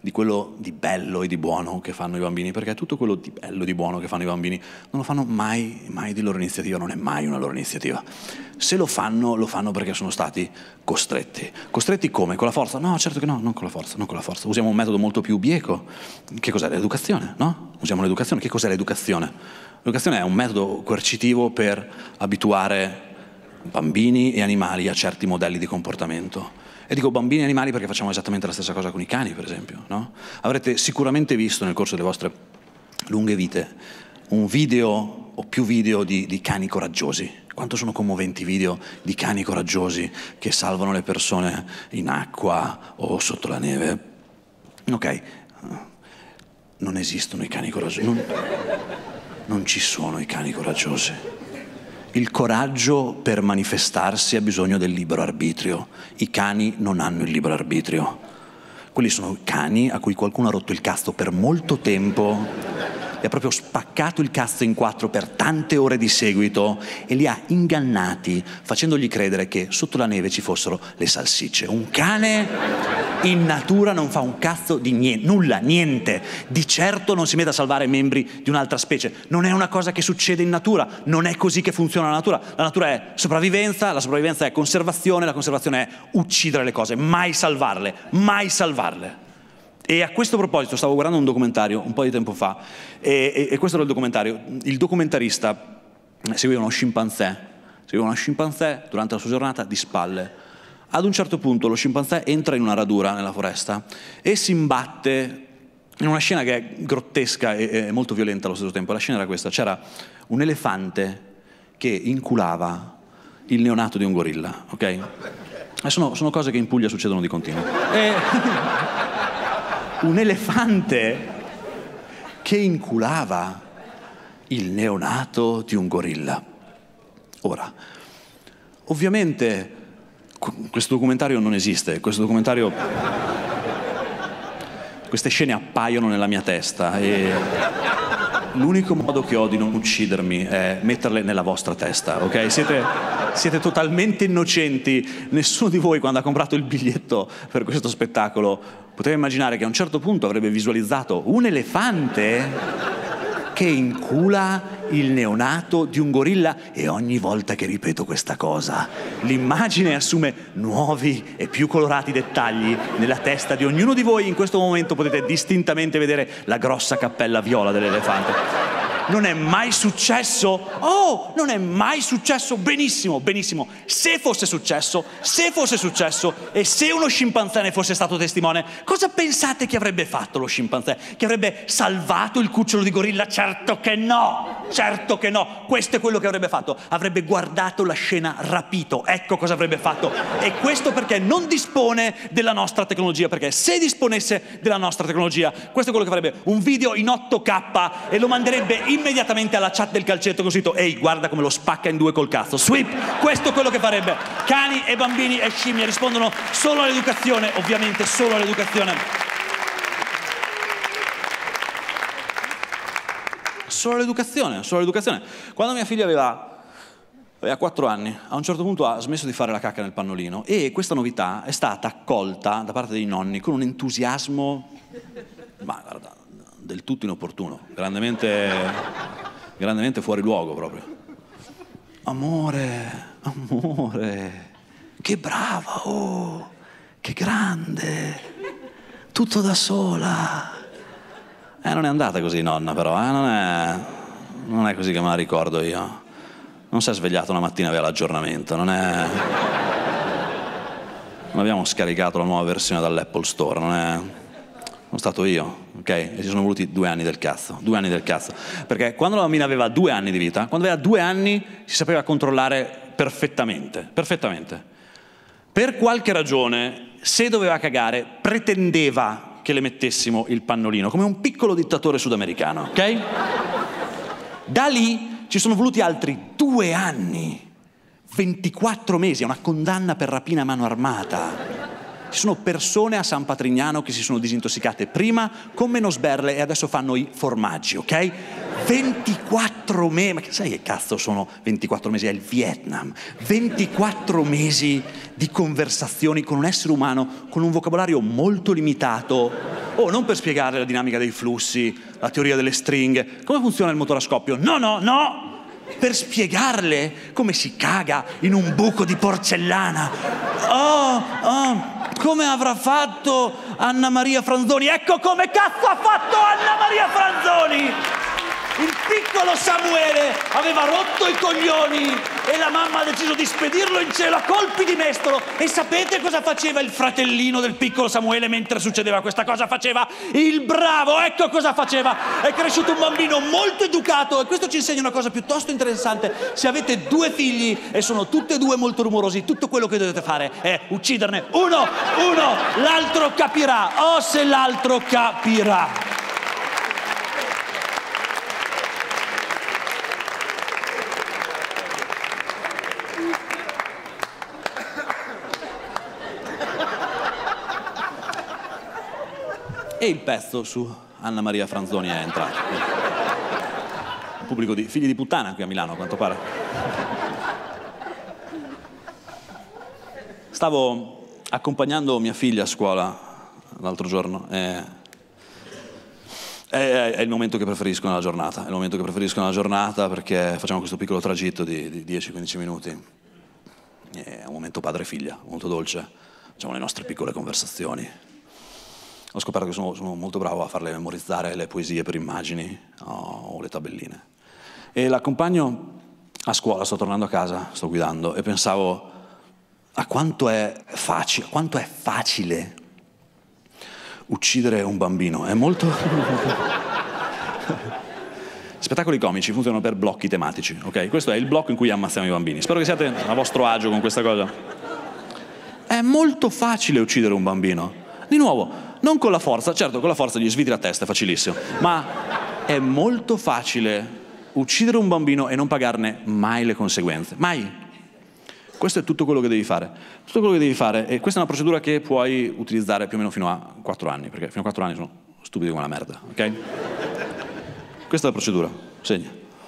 di quello di bello e di buono che fanno i bambini, perché tutto quello di bello e di buono che fanno i bambini non lo fanno mai di loro iniziativa, non è mai una loro iniziativa. Se lo fanno perché sono stati costretti. Costretti come? Con la forza? No, certo che no, non con la forza, non con la forza. Usiamo un metodo molto più bieco. Che cos'è? L'educazione, no? Usiamo l'educazione. Che cos'è l'educazione? L'educazione è un metodo coercitivo per abituare bambini e animali a certi modelli di comportamento. E dico bambini e animali perché facciamo esattamente la stessa cosa con i cani, per esempio, no? Avrete sicuramente visto nel corso delle vostre lunghe vite un video o più video di cani coraggiosi. Quanto sono commoventi i video di cani coraggiosi che salvano le persone in acqua o sotto la neve. Ok, non esistono i cani coraggiosi, non ci sono i cani coraggiosi. Il coraggio per manifestarsi ha bisogno del libero arbitrio. I cani non hanno il libero arbitrio. Quelli sono cani a cui qualcuno ha rotto il cazzo per molto tempo, li ha proprio spaccato il cazzo in quattro per tante ore di seguito e li ha ingannati facendogli credere che sotto la neve ci fossero le salsicce. Un cane in natura non fa un cazzo di niente, nulla, niente. Di certo non si mette a salvare membri di un'altra specie. Non è una cosa che succede in natura, non è così che funziona la natura. La natura è sopravvivenza, la sopravvivenza è conservazione, la conservazione è uccidere le cose, mai salvarle, mai salvarle. E a questo proposito stavo guardando un documentario un po' di tempo fa e questo era il documentario. Il documentarista seguiva uno scimpanzé durante la sua giornata di spalle. Ad un certo punto lo scimpanzé entra in una radura nella foresta e si imbatte in una scena che è grottesca e molto violenta allo stesso tempo. La scena era questa: c'era un elefante che inculava il neonato di un gorilla, ok? E sono cose che in Puglia succedono di continuo. Un elefante che inculava il neonato di un gorilla. Ora, ovviamente questo documentario non esiste, queste scene appaiono nella mia testa e l'unico modo che ho di non uccidermi è metterle nella vostra testa, ok? Siete totalmente innocenti. Nessuno di voi, quando ha comprato il biglietto per questo spettacolo, poteva immaginare che a un certo punto avrebbe visualizzato un elefante che incula il neonato di un gorilla. E ogni volta che ripeto questa cosa, l'immagine assume nuovi e più colorati dettagli nella testa di ognuno di voi. In questo momento potete distintamente vedere la grossa cappella viola dell'elefante. Non è mai successo? Oh, non è mai successo? Benissimo, benissimo. Se fosse successo, e se uno scimpanzé ne fosse stato testimone, cosa pensate che avrebbe fatto lo scimpanzé? Che avrebbe salvato il cucciolo di gorilla? Certo che no, certo che no. Questo è quello che avrebbe fatto. Avrebbe guardato la scena rapito. Ecco cosa avrebbe fatto. E questo perché non dispone della nostra tecnologia, perché se disponesse della nostra tecnologia, questo è quello che farebbe: un video in 8K e lo manderebbe immediatamente alla chat del calcetto con scritto: ehi, guarda come lo spacca in due col cazzo, sweep. Questo è quello che farebbe. Cani e bambini e scimmie rispondono solo all'educazione, ovviamente solo all'educazione. Solo all'educazione, solo all'educazione. Quando mia figlia aveva 4 anni, a un certo punto ha smesso di fare la cacca nel pannolino e questa novità è stata accolta da parte dei nonni con un entusiasmo, ma guarda, del tutto inopportuno, grandemente fuori luogo proprio. Amore, che brava, oh, che grande, tutto da sola. Non è andata così, nonna, però, non è così che me la ricordo io. Non si è svegliato una mattina e aveva l'aggiornamento, non abbiamo scaricato la nuova versione dall'Apple Store, sono stato io, ok? E ci sono voluti 2 anni del cazzo, 2 anni del cazzo. Perché quando la bambina aveva 2 anni di vita, quando aveva 2 anni si sapeva controllare perfettamente. Per qualche ragione, se doveva cagare, pretendeva che le mettessimo il pannolino, come un piccolo dittatore sudamericano, ok? Da lì ci sono voluti altri 2 anni, 24 mesi, una condanna per rapina a mano armata. Ci sono persone a San Patrignano che si sono disintossicate prima con meno sberle e adesso fanno i formaggi, ok? 24 mesi, ma sai che cazzo sono 24 mesi? È il Vietnam. 24 mesi di conversazioni con un essere umano con un vocabolario molto limitato, Oh, non per spiegare la dinamica dei flussi, la teoria delle stringhe, come funziona il motore a scoppio. No, no, no! Per spiegarle come si caga in un buco di porcellana. Come avrà fatto Anna Maria Franzoni? Ecco come cazzo ha fatto Anna Maria Franzoni! Il piccolo Samuele aveva rotto i coglioni e la mamma ha deciso di spedirlo in cielo a colpi di mestolo. E sapete cosa faceva il fratellino del piccolo Samuele mentre succedeva questa cosa? Faceva il bravo, ecco cosa faceva. È cresciuto un bambino molto educato e questo ci insegna una cosa piuttosto interessante. Se avete 2 figli e sono tutti e 2 molto rumorosi, tutto quello che dovete fare è ucciderne uno, l'altro capirà. O se l'altro capirà. E il pezzo su Anna Maria Franzoni è entrato. Un pubblico di figli di puttana qui a Milano, a quanto pare. Stavo accompagnando mia figlia a scuola l'altro giorno. È il momento che preferisco nella giornata. È il momento che preferisco nella giornata perché facciamo questo piccolo tragitto di 10-15 minuti. È un momento padre-figlia, molto dolce. Facciamo le nostre piccole conversazioni. Ho scoperto che sono molto bravo a farle memorizzare le poesie per immagini o le tabelline. E l'accompagno a scuola, sto tornando a casa, sto guidando e pensavo a quanto è facile uccidere un bambino. È molto... Spettacoli comici funzionano per blocchi tematici, ok? Questo è il blocco in cui ammazziamo i bambini. Spero che siate a vostro agio con questa cosa. È molto facile uccidere un bambino. Di nuovo, non con la forza, certo con la forza gli sviti la testa, è facilissimo, ma è molto facile uccidere un bambino e non pagarne mai le conseguenze, mai. Questo è tutto quello che devi fare. Tutto quello che devi fare, e questa è una procedura che puoi utilizzare più o meno fino a 4 anni, perché fino a 4 anni sono stupidi come la merda, ok? Questa è la procedura, segna.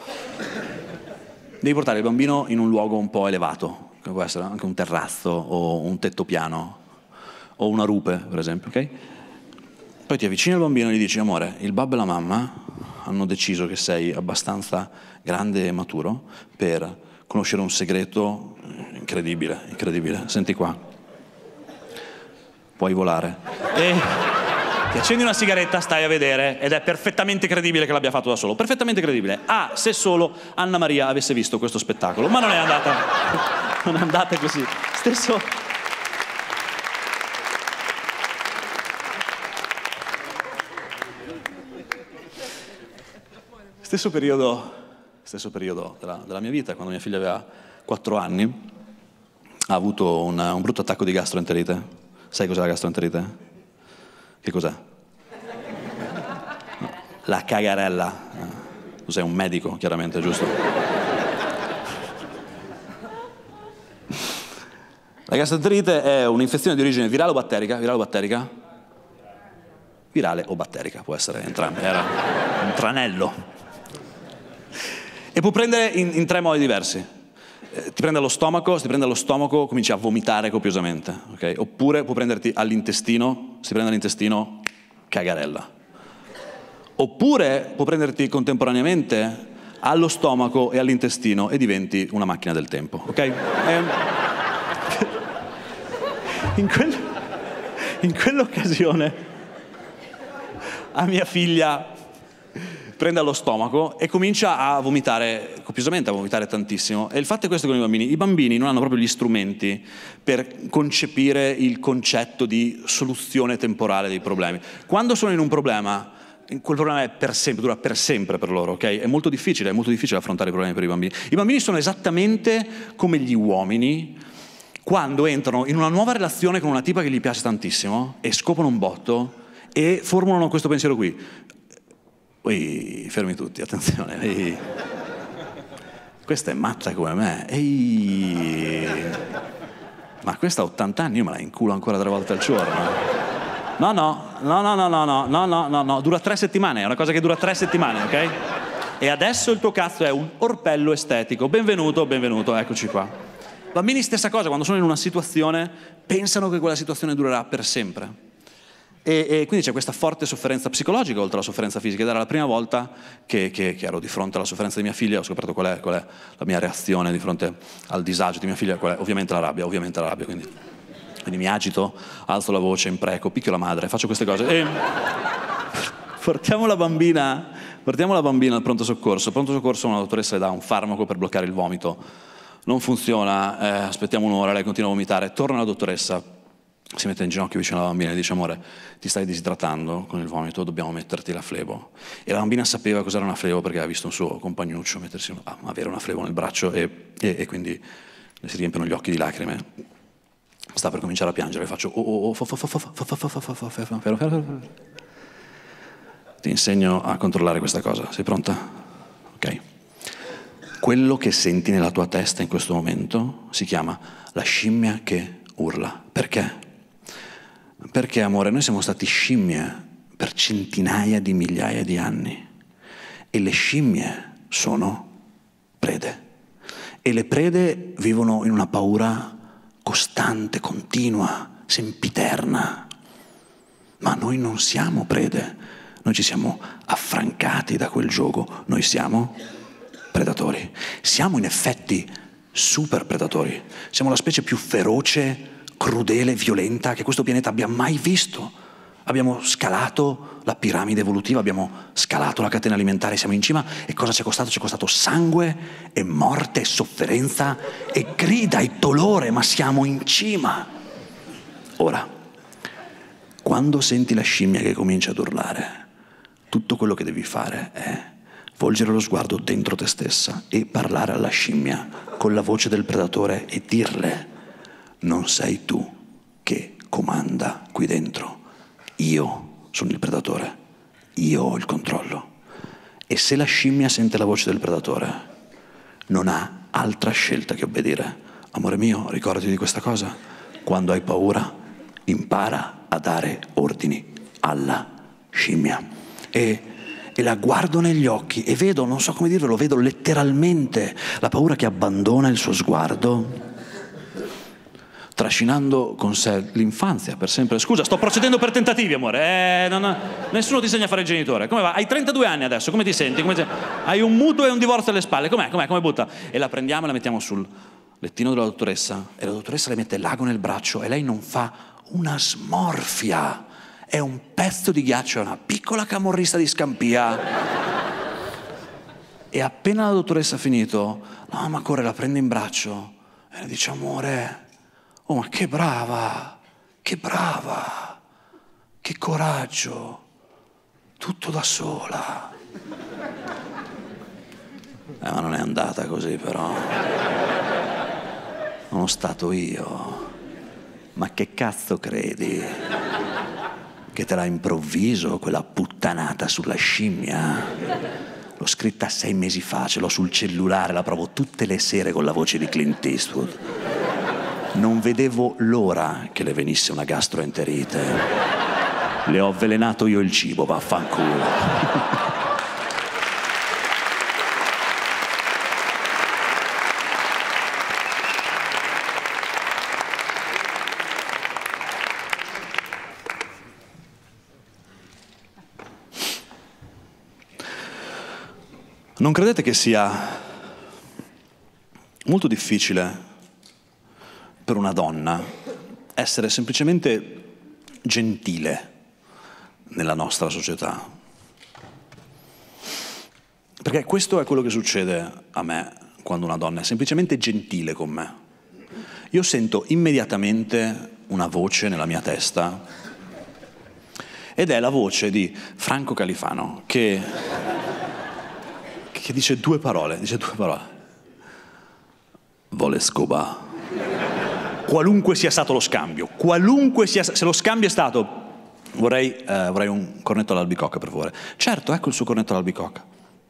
Devi portare il bambino in un luogo un po' elevato, che può essere anche un terrazzo o un tetto piano, o una rupe, per esempio, ok? Poi ti avvicini al bambino e gli dici: amore, il babbo e la mamma hanno deciso che sei abbastanza grande e maturo per conoscere un segreto incredibile, incredibile. Senti qua. Puoi volare. E ti accendi una sigaretta, stai a vedere, ed è perfettamente credibile che l'abbia fatto da solo. Perfettamente credibile. Se solo Anna Maria avesse visto questo spettacolo. Ma non è andata. Non è andata così. Stesso periodo della mia vita, quando mia figlia aveva 4 anni, ha avuto un brutto attacco di gastroenterite. Sai cos'è la gastroenterite? Che cos'è? La cagarella. Tu sei un medico, chiaramente, giusto? La gastroenterite è un'infezione di origine virale o batterica? Virale o batterica? Virale o batterica, può essere entrambe. Era un tranello. E può prendere in 3 modi diversi. Ti prende allo stomaco, se ti prende allo stomaco cominci a vomitare copiosamente, okay? Oppure può prenderti all'intestino, se ti prende all'intestino, cagarella. Oppure può prenderti contemporaneamente allo stomaco e all'intestino e diventi una macchina del tempo, ok? In quell'occasione a mia figlia prende allo stomaco e comincia a vomitare copiosamente, a vomitare tantissimo. E il fatto è questo con i bambini non hanno proprio gli strumenti per concepire il concetto di soluzione temporale dei problemi. Quando sono in un problema, quel problema è per sempre, dura per sempre per loro, ok? È molto difficile affrontare i problemi per i bambini. I bambini sono esattamente come gli uomini quando entrano in una nuova relazione con una tipa che gli piace tantissimo e scoprono un botto e formulano questo pensiero qui. Ehi, fermi tutti, attenzione. Ehi. Questa è matta come me. Ehi. Ma questa ha 80 anni, io me la inculo ancora 3 volte al giorno. No, dura 3 settimane, è una cosa che dura 3 settimane, ok? E adesso il tuo cazzo è un orpello estetico. Benvenuto, eccoci qua. Bambini stessa cosa, quando sono in una situazione, pensano che quella situazione durerà per sempre. E quindi c'è questa forte sofferenza psicologica oltre alla sofferenza fisica, ed era la prima volta che ero di fronte alla sofferenza di mia figlia, ho scoperto qual è la mia reazione di fronte al disagio di mia figlia, ovviamente la rabbia, quindi mi agito, alzo la voce, impreco, picchio la madre, faccio queste cose e portiamo la bambina al pronto soccorso. Al pronto soccorso una dottoressa le dà un farmaco per bloccare il vomito, non funziona, aspettiamo un'ora, lei continua a vomitare, torna la dottoressa, si mette in ginocchio vicino alla bambina e dice: amore, ti stai disidratando con il vomito, dobbiamo metterti la flebo. E la bambina sapeva cos'era una flebo perché aveva visto un suo compagnuccio avere una flebo nel braccio e quindi le si riempiono gli occhi di lacrime. Sta per cominciare a piangere, faccio fermo. Ti insegno a controllare questa cosa, sei pronta? Ok. Quello che senti nella tua testa in questo momento si chiama la scimmia che urla. Perché? Perché, amore, noi siamo stati scimmie per centinaia di migliaia di anni e le scimmie sono prede. E le prede vivono in una paura costante, continua, sempiterna. Ma noi non siamo prede, noi ci siamo affrancati da quel gioco, noi siamo predatori. Siamo in effetti super predatori, siamo la specie più feroce, crudele, violenta che questo pianeta abbia mai visto. Abbiamo scalato la piramide evolutiva, abbiamo scalato la catena alimentare, siamo in cima e cosa ci è costato? Ci è costato sangue e morte e sofferenza e grida e dolore, ma siamo in cima. Ora, quando senti la scimmia che comincia ad urlare, tutto quello che devi fare è volgere lo sguardo dentro te stessa e parlare alla scimmia con la voce del predatore e dirle: non sei tu che comanda qui dentro, io sono il predatore, io ho il controllo. E se la scimmia sente la voce del predatore, non ha altra scelta che obbedire. Amore mio, ricordati di questa cosa: quando hai paura, impara a dare ordini alla scimmia. E la guardo negli occhi e vedo, non so come dirvelo, vedo letteralmente la paura che abbandona il suo sguardo, trascinando con sé l'infanzia per sempre. Scusa, sto procedendo per tentativi, amore. Nessuno ti insegna a fare il genitore. Come va? Hai 32 anni adesso, come ti senti? Hai un mutuo e un divorzio alle spalle. Com'è? Come butta? E la prendiamo e la mettiamo sul lettino della dottoressa e la dottoressa le mette l'ago nel braccio e lei non fa una smorfia. È un pezzo di ghiaccio, è una piccola camorrista di Scampia. E appena la dottoressa ha finito, la mamma corre, la prende in braccio e le dice: amore, oh ma che brava, che coraggio, tutto da sola. Ma non è andata così però. Sono stato io. Ma che cazzo credi? Che te la improvviso quella puttanata sulla scimmia? L'ho scritta 6 mesi fa, ce l'ho sul cellulare, la provo tutte le sere con la voce di Clint Eastwood. Non vedevo l'ora che le venisse una gastroenterite. Le ho avvelenato io il cibo, vaffanculo. Non credete che sia molto difficile per una donna essere semplicemente gentile nella nostra società? Perché questo è quello che succede a me quando una donna è semplicemente gentile con me. Io sento immediatamente una voce nella mia testa ed è la voce di Franco Califano che dice due parole. Vuole scopa. Qualunque sia stato lo scambio, se lo scambio è stato vorrei un cornetto all'albicocca, per favore. Certo, ecco il suo cornetto all'albicocca.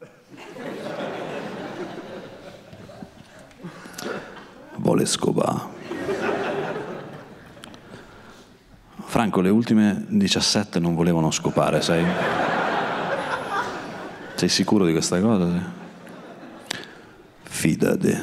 Vuole scopa. Franco, le ultime 17 non volevano scopare, sai? Sei sicuro di questa cosa? Fidati.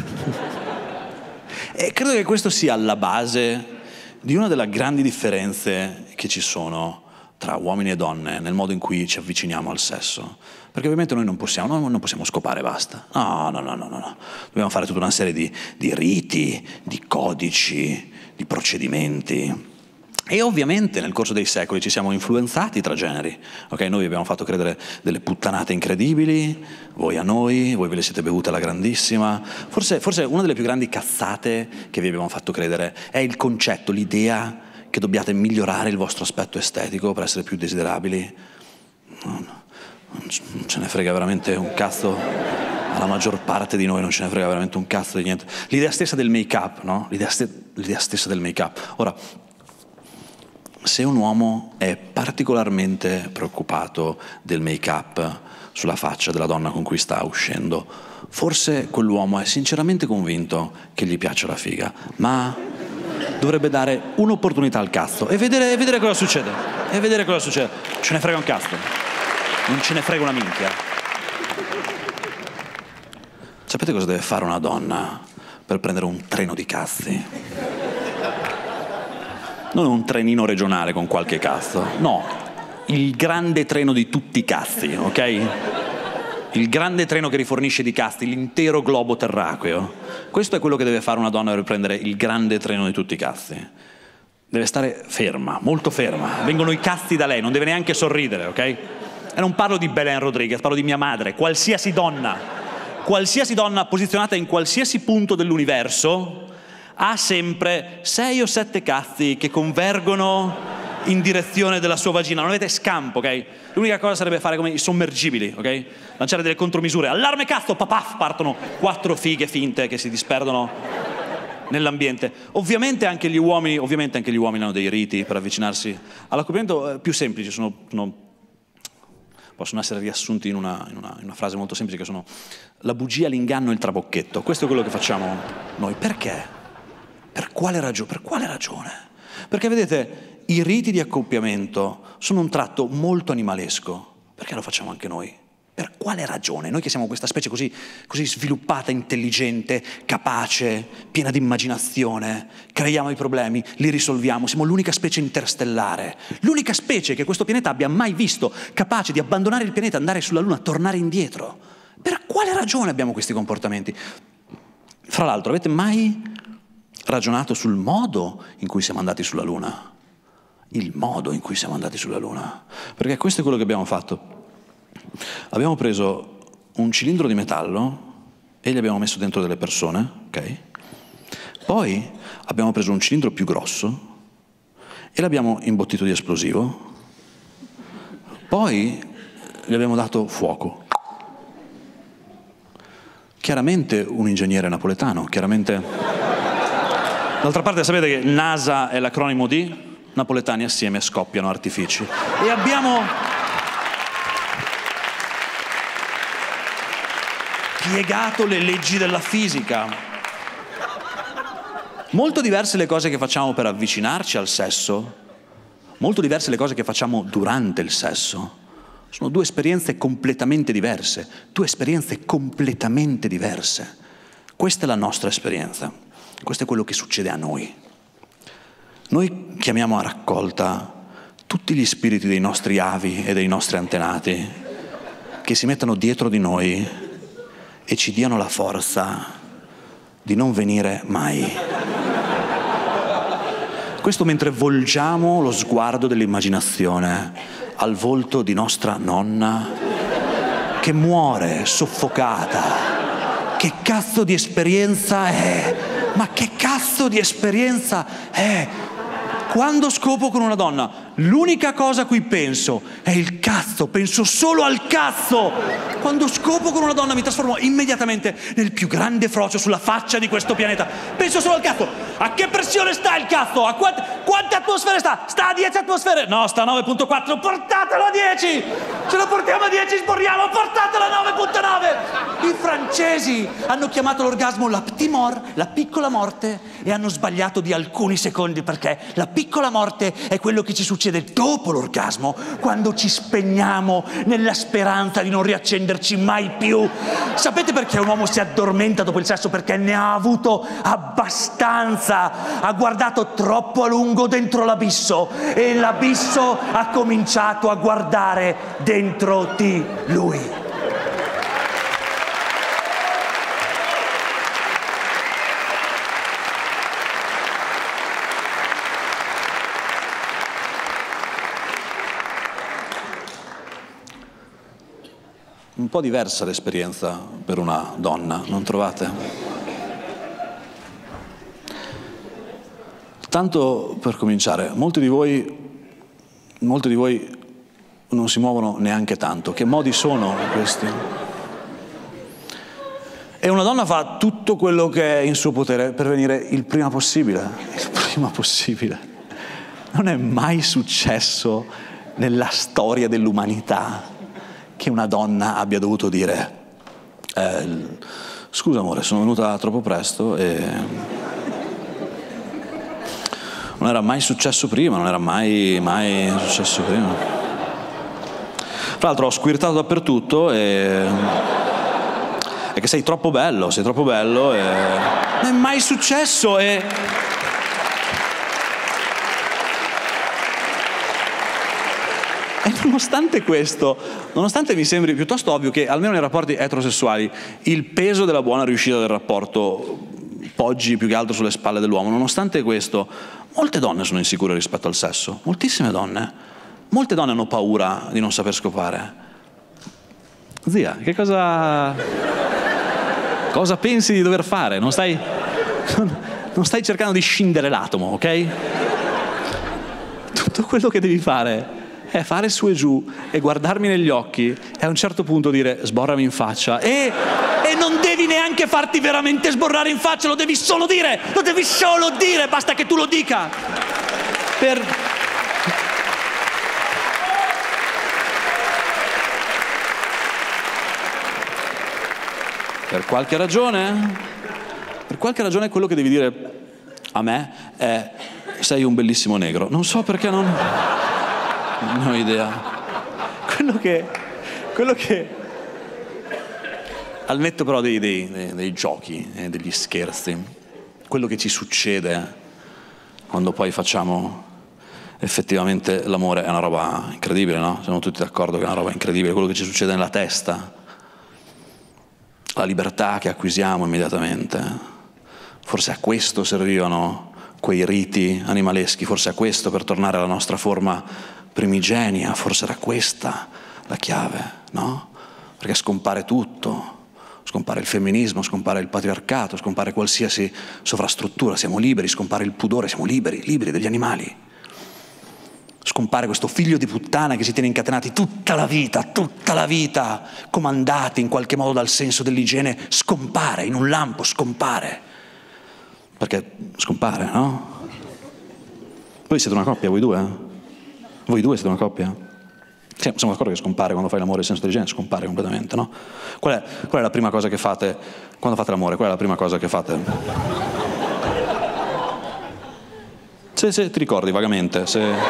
E credo che questo sia alla base di una delle grandi differenze che ci sono tra uomini e donne nel modo in cui ci avviciniamo al sesso. Perché ovviamente noi non possiamo scopare e basta. No. Dobbiamo fare tutta una serie di riti, di codici, di procedimenti. E ovviamente nel corso dei secoli ci siamo influenzati tra generi. Okay? Noi vi abbiamo fatto credere delle puttanate incredibili, voi a noi, voi ve le siete bevute alla grandissima. Forse una delle più grandi cazzate che vi abbiamo fatto credere è il concetto, l'idea che dobbiate migliorare il vostro aspetto estetico per essere più desiderabili. Non ce ne frega veramente un cazzo, alla maggior parte di noi non ce ne frega veramente un cazzo di niente. L'idea stessa del make-up, no? L'idea stessa del make-up. Ora, se un uomo è particolarmente preoccupato del make-up sulla faccia della donna con cui sta uscendo, forse quell'uomo è sinceramente convinto che gli piaccia la figa, ma dovrebbe dare un'opportunità al cazzo e vedere cosa succede. Ce ne frega un cazzo. Non ce ne frega una minchia. Sapete cosa deve fare una donna per prendere un treno di cazzi? Non un trenino regionale con qualche cazzo, no, il grande treno di tutti i cazzi, ok? Il grande treno che rifornisce di cazzi l'intero globo terracqueo. Questo è quello che deve fare una donna per prendere il grande treno di tutti i cazzi. Deve stare ferma, molto ferma. Vengono i cazzi da lei, non deve neanche sorridere, ok? E non parlo di Belen Rodriguez, parlo di mia madre. Qualsiasi donna posizionata in qualsiasi punto dell'universo ha sempre 6 o 7 cazzi che convergono in direzione della sua vagina. Non avete scampo, ok? L'unica cosa sarebbe fare come i sommergibili, ok? Lanciare delle contromisure. Allarme cazzo, papaf, partono 4 fighe finte che si disperdono nell'ambiente. Ovviamente anche gli uomini hanno dei riti per avvicinarsi all'accoppiamento più semplici, possono essere riassunti in una frase molto semplice, che sono la bugia, l'inganno e il trabocchetto. Questo è quello che facciamo noi. Perché? Per quale ragione? Perché vedete, i riti di accoppiamento sono un tratto molto animalesco. Perché lo facciamo anche noi? Per quale ragione? Noi che siamo questa specie così sviluppata, intelligente, capace, piena di immaginazione, creiamo i problemi, li risolviamo, siamo l'unica specie interstellare, l'unica specie che questo pianeta abbia mai visto, capace di abbandonare il pianeta, andare sulla Luna, tornare indietro. Per quale ragione abbiamo questi comportamenti? Fra l'altro, avete mai ragionato sul modo in cui siamo andati sulla Luna? Il modo in cui siamo andati sulla Luna. Perché questo è quello che abbiamo fatto. Abbiamo preso un cilindro di metallo e gli abbiamo messo dentro delle persone, ok? Poi abbiamo preso un cilindro più grosso e l'abbiamo imbottito di esplosivo. Poi gli abbiamo dato fuoco. Chiaramente un ingegnere napoletano, chiaramente. D'altra parte sapete che NASA è l'acronimo di napoletani assieme scoppiano artifici. E abbiamo piegato le leggi della fisica. Molto diverse le cose che facciamo per avvicinarci al sesso, molto diverse le cose che facciamo durante il sesso. Sono due esperienze completamente diverse, Questa è la nostra esperienza. Questo è quello che succede a noi. Noi chiamiamo a raccolta tutti gli spiriti dei nostri avi e dei nostri antenati che si mettano dietro di noi e ci diano la forza di non venire mai. Questo mentre volgiamo lo sguardo dell'immaginazione al volto di nostra nonna che muore soffocata. Che cazzo di esperienza è? Ma che cazzo di esperienza è? Quando scopo con una donna, l'unica cosa a cui penso è il cazzo, penso solo al cazzo. Quando scopo con una donna mi trasformo immediatamente nel più grande frocio sulla faccia di questo pianeta. Penso solo al cazzo. A che pressione sta il cazzo? A quante atmosfere sta? Sta a 10 atmosfere? No, sta a 9.4. Portatelo a 10! Ce lo portiamo a 10, sborriamo, portatelo a 9.9! I francesi hanno chiamato l'orgasmo la petite mort, la piccola morte, e hanno sbagliato di alcuni secondi, perché la piccola morte è quello che ci succede dopo l'orgasmo, quando ci spegniamo nella speranza di non riaccenderci mai più. Sapete perché un uomo si addormenta dopo il sesso? Perché ne ha avuto abbastanza, ha guardato troppo a lungo dentro l'abisso e l'abisso ha cominciato a guardare dentro di lui. Un po' diversa l'esperienza per una donna, non trovate? Tanto per cominciare, molti di voi non si muovono neanche tanto. Che modi sono questi? E una donna fa tutto quello che è in suo potere per venire il prima possibile. Il prima possibile. Non è mai successo nella storia dell'umanità che una donna abbia dovuto dire scusa amore, sono venuta troppo presto e non era mai successo prima, non era mai successo prima. Tra l'altro ho squirtato dappertutto e che sei troppo bello e non è mai successo e nonostante questo, nonostante mi sembri piuttosto ovvio che almeno nei rapporti eterosessuali il peso della buona riuscita del rapporto poggi più che altro sulle spalle dell'uomo, nonostante questo molte donne sono insicure rispetto al sesso, moltissime donne. Molte donne hanno paura di non saper scopare. Zia, che cosa pensi di dover fare? Non stai cercando di scindere l'atomo, ok? Tutto quello che devi fare è fare su e giù e guardarmi negli occhi e a un certo punto dire sborrami in faccia e non devi neanche farti veramente sborrare in faccia, lo devi solo dire, basta che tu lo dica. Per qualche ragione quello che devi dire a me è sei un bellissimo negro. Non so perché non ho idea. Quello che al netto però dei giochi e degli scherzi, quello che ci succede quando poi facciamo effettivamente l'amore è una roba incredibile, no? Siamo tutti d'accordo che è una roba incredibile, quello che ci succede nella testa, la libertà che acquisiamo immediatamente. Forse a questo servivano quei riti animaleschi, forse a questo per tornare alla nostra forma primigenia, forse era questa la chiave, no? Perché scompare tutto, scompare il femminismo, scompare il patriarcato, scompare qualsiasi sovrastruttura, siamo liberi, scompare il pudore, siamo liberi degli animali. Scompare questo figlio di puttana che si tiene incatenati tutta la vita, comandati in qualche modo dal senso dell'igiene, scompare, in un lampo scompare. Perché scompare, no? Voi siete una coppia, voi due? Voi due siete una coppia? Siamo d'accordo che scompare quando fai l'amore, il senso dell'igiene scompare completamente, no? Qual è la prima cosa che fate quando fate l'amore? Qual è la prima cosa che fate? Se ti ricordi vagamente,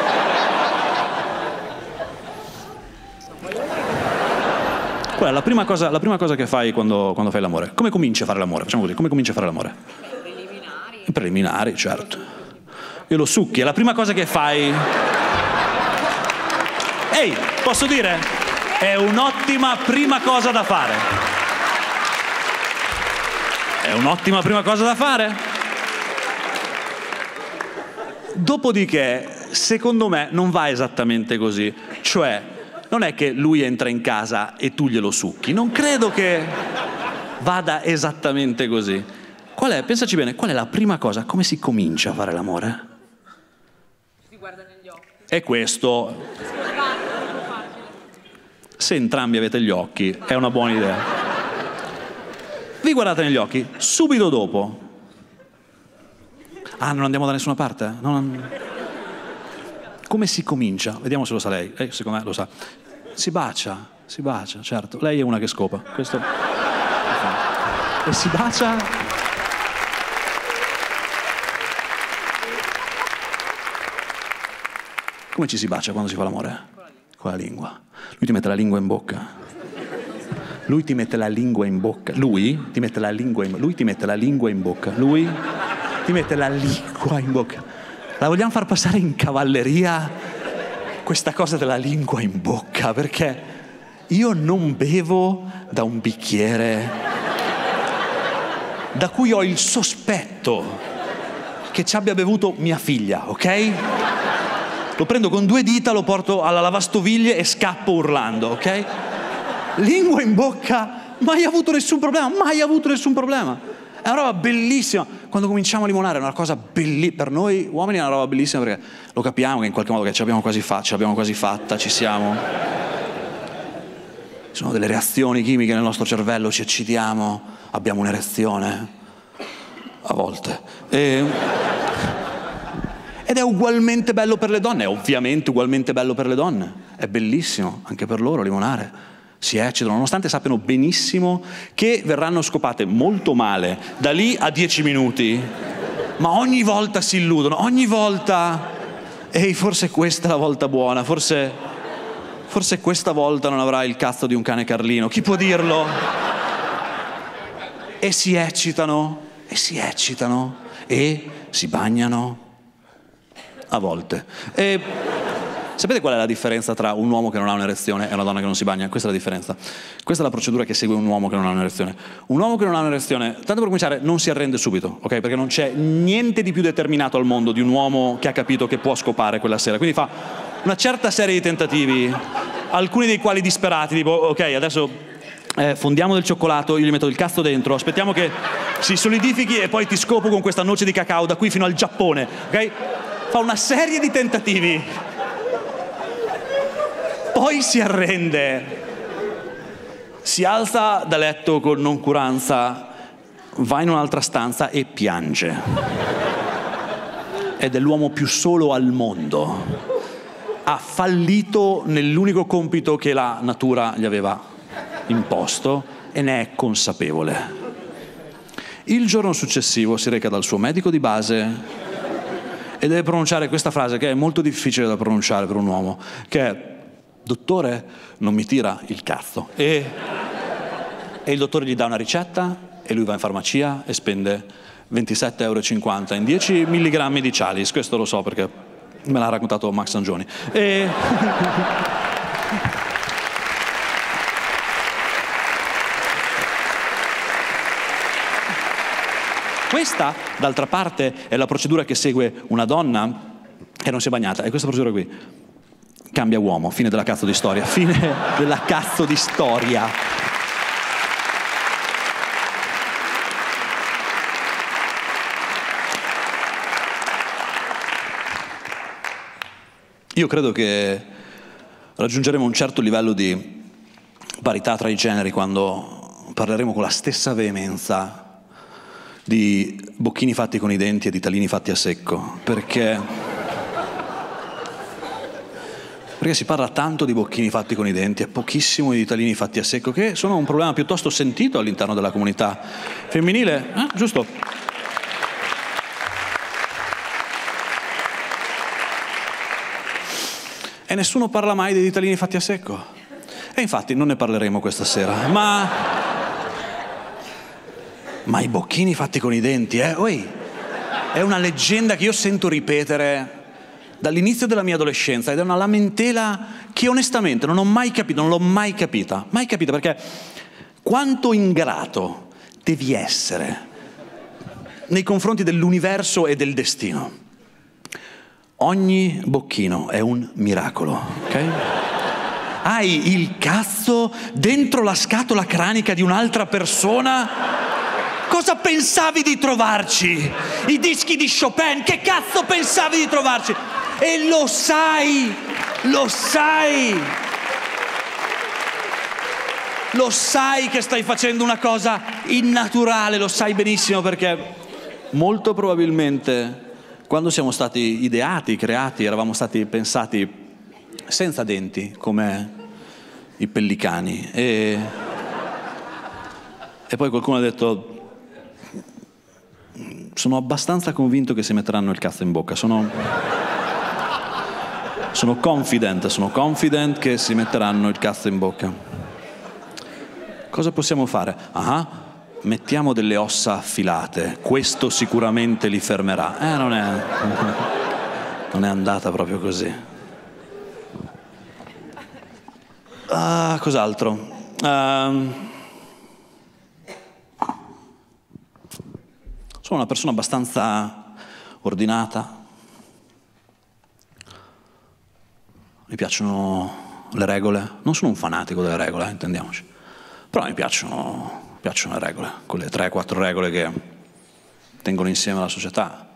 Qual è la prima cosa che fai quando fai l'amore? Come cominci a fare l'amore? Facciamo così, come cominci a fare l'amore? Preliminari, certo. E lo succhi, è la prima cosa che fai. Ehi, posso dire? È un'ottima prima cosa da fare. È un'ottima prima cosa da fare. Dopodiché, secondo me, non va esattamente così. Cioè, non è che lui entra in casa e tu glielo succhi. Non credo che vada esattamente così. Pensaci bene, qual è la prima cosa? Come si comincia a fare l'amore? Si guarda negli occhi. E questo, se entrambi avete gli occhi, è una buona idea. Vi guardate negli occhi, subito dopo. Ah, non andiamo da nessuna parte? Come si comincia? Vediamo se lo sa lei. Secondo me lo sa. Si bacia, certo. Lei è una che scopa. Questo e si bacia. Come ci si bacia quando si fa l'amore? Con la lingua. Lui ti mette la lingua in bocca. Lui ti mette la lingua in bocca. Lui ti mette la lingua in bocca. Lui ti mette la lingua in bocca. Lui ti mette la lingua in bocca. La vogliamo far passare in cavalleria questa cosa della lingua in bocca? Perché io non bevo da un bicchiere da cui ho il sospetto che ci abbia bevuto mia figlia, ok? Lo prendo con 2 dita, lo porto alla lavastoviglie e scappo urlando, ok? Lingua in bocca, mai avuto nessun problema, mai avuto nessun problema. È una roba bellissima. Quando cominciamo a limonare è una cosa bellissima. Per noi uomini è una roba bellissima perché lo capiamo che in qualche modo che ce l'abbiamo quasi fatta, ci siamo. Ci sono delle reazioni chimiche nel nostro cervello, ci eccitiamo, abbiamo un'erezione, a volte. Ed è ugualmente bello per le donne, è ovviamente ugualmente bello per le donne. È bellissimo anche per loro limonare. Si eccitano, nonostante sappiano benissimo che verranno scopate molto male da lì a 10 minuti. Ma ogni volta si illudono, ogni volta. Ehi, forse questa è la volta buona, forse questa volta non avrà il cazzo di un cane carlino, chi può dirlo? E si eccitano, e si bagnano. A volte. E sapete qual è la differenza tra un uomo che non ha un'erezione e una donna che non si bagna? Questa è la differenza. Questa è la procedura che segue un uomo che non ha un'erezione. Un uomo che non ha un'erezione, tanto per cominciare, non si arrende subito, ok? Perché non c'è niente di più determinato al mondo di un uomo che ha capito che può scopare quella sera. Quindi fa una certa serie di tentativi, alcuni dei quali disperati, tipo, ok, adesso fondiamo del cioccolato, io gli metto il cazzo dentro, aspettiamo che si solidifichi e poi ti scopo con questa noce di cacao da qui fino al Giappone, ok? Fa una serie di tentativi, poi si arrende, si alza da letto con noncuranza, va in un'altra stanza e piange. Ed è l'uomo più solo al mondo. Ha fallito nell'unico compito che la natura gli aveva imposto e ne è consapevole. Il giorno successivo si reca dal suo medico di base e deve pronunciare questa frase che è molto difficile da pronunciare per un uomo, che è: dottore, non mi tira il cazzo. E il dottore gli dà una ricetta e lui va in farmacia e spende 27,50 € in 10 milligrammi di Cialis. Questo lo so perché me l'ha raccontato Max Sangioni. Questa, d'altra parte, è la procedura che segue una donna che non si è bagnata. E questa procedura qui cambia uomo. Fine della cazzo di storia. Fine della cazzo di storia. Io credo che raggiungeremo un certo livello di parità tra i generi quando parleremo con la stessa veemenza di bocchini fatti con i denti e di talini fatti a secco, perché si parla tanto di bocchini fatti con i denti e pochissimo di talini fatti a secco, che sono un problema piuttosto sentito all'interno della comunità femminile, giusto? E nessuno parla mai dei talini fatti a secco. E infatti non ne parleremo questa sera, ma i bocchini fatti con i denti, è una leggenda che io sento ripetere dall'inizio della mia adolescenza ed è una lamentela che onestamente non ho mai capito, non l'ho mai capita perché quanto ingrato devi essere nei confronti dell'universo e del destino. Ogni bocchino è un miracolo, ok? Hai il cazzo dentro la scatola cranica di un'altra persona? Cosa pensavi di trovarci? I dischi di Chopin? Che cazzo pensavi di trovarci? E lo sai! Lo sai che stai facendo una cosa innaturale, lo sai benissimo, perché molto probabilmente quando siamo stati ideati, creati, eravamo stati pensati senza denti, come i pellicani. E poi qualcuno ha detto: Sono abbastanza convinto che si metteranno il cazzo in bocca. Sono confident che si metteranno il cazzo in bocca. Cosa possiamo fare? Mettiamo delle ossa affilate. Questo sicuramente li fermerà. Non è andata proprio così. Cos'altro? Sono una persona abbastanza ordinata. Mi piacciono le regole. Non sono un fanatico delle regole, intendiamoci. Però mi piacciono le regole, quelle 3-4 regole che tengono insieme la società.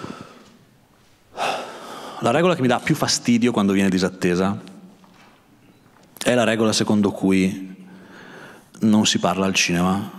La regola che mi dà più fastidio quando viene disattesa è la regola secondo cui non si parla al cinema.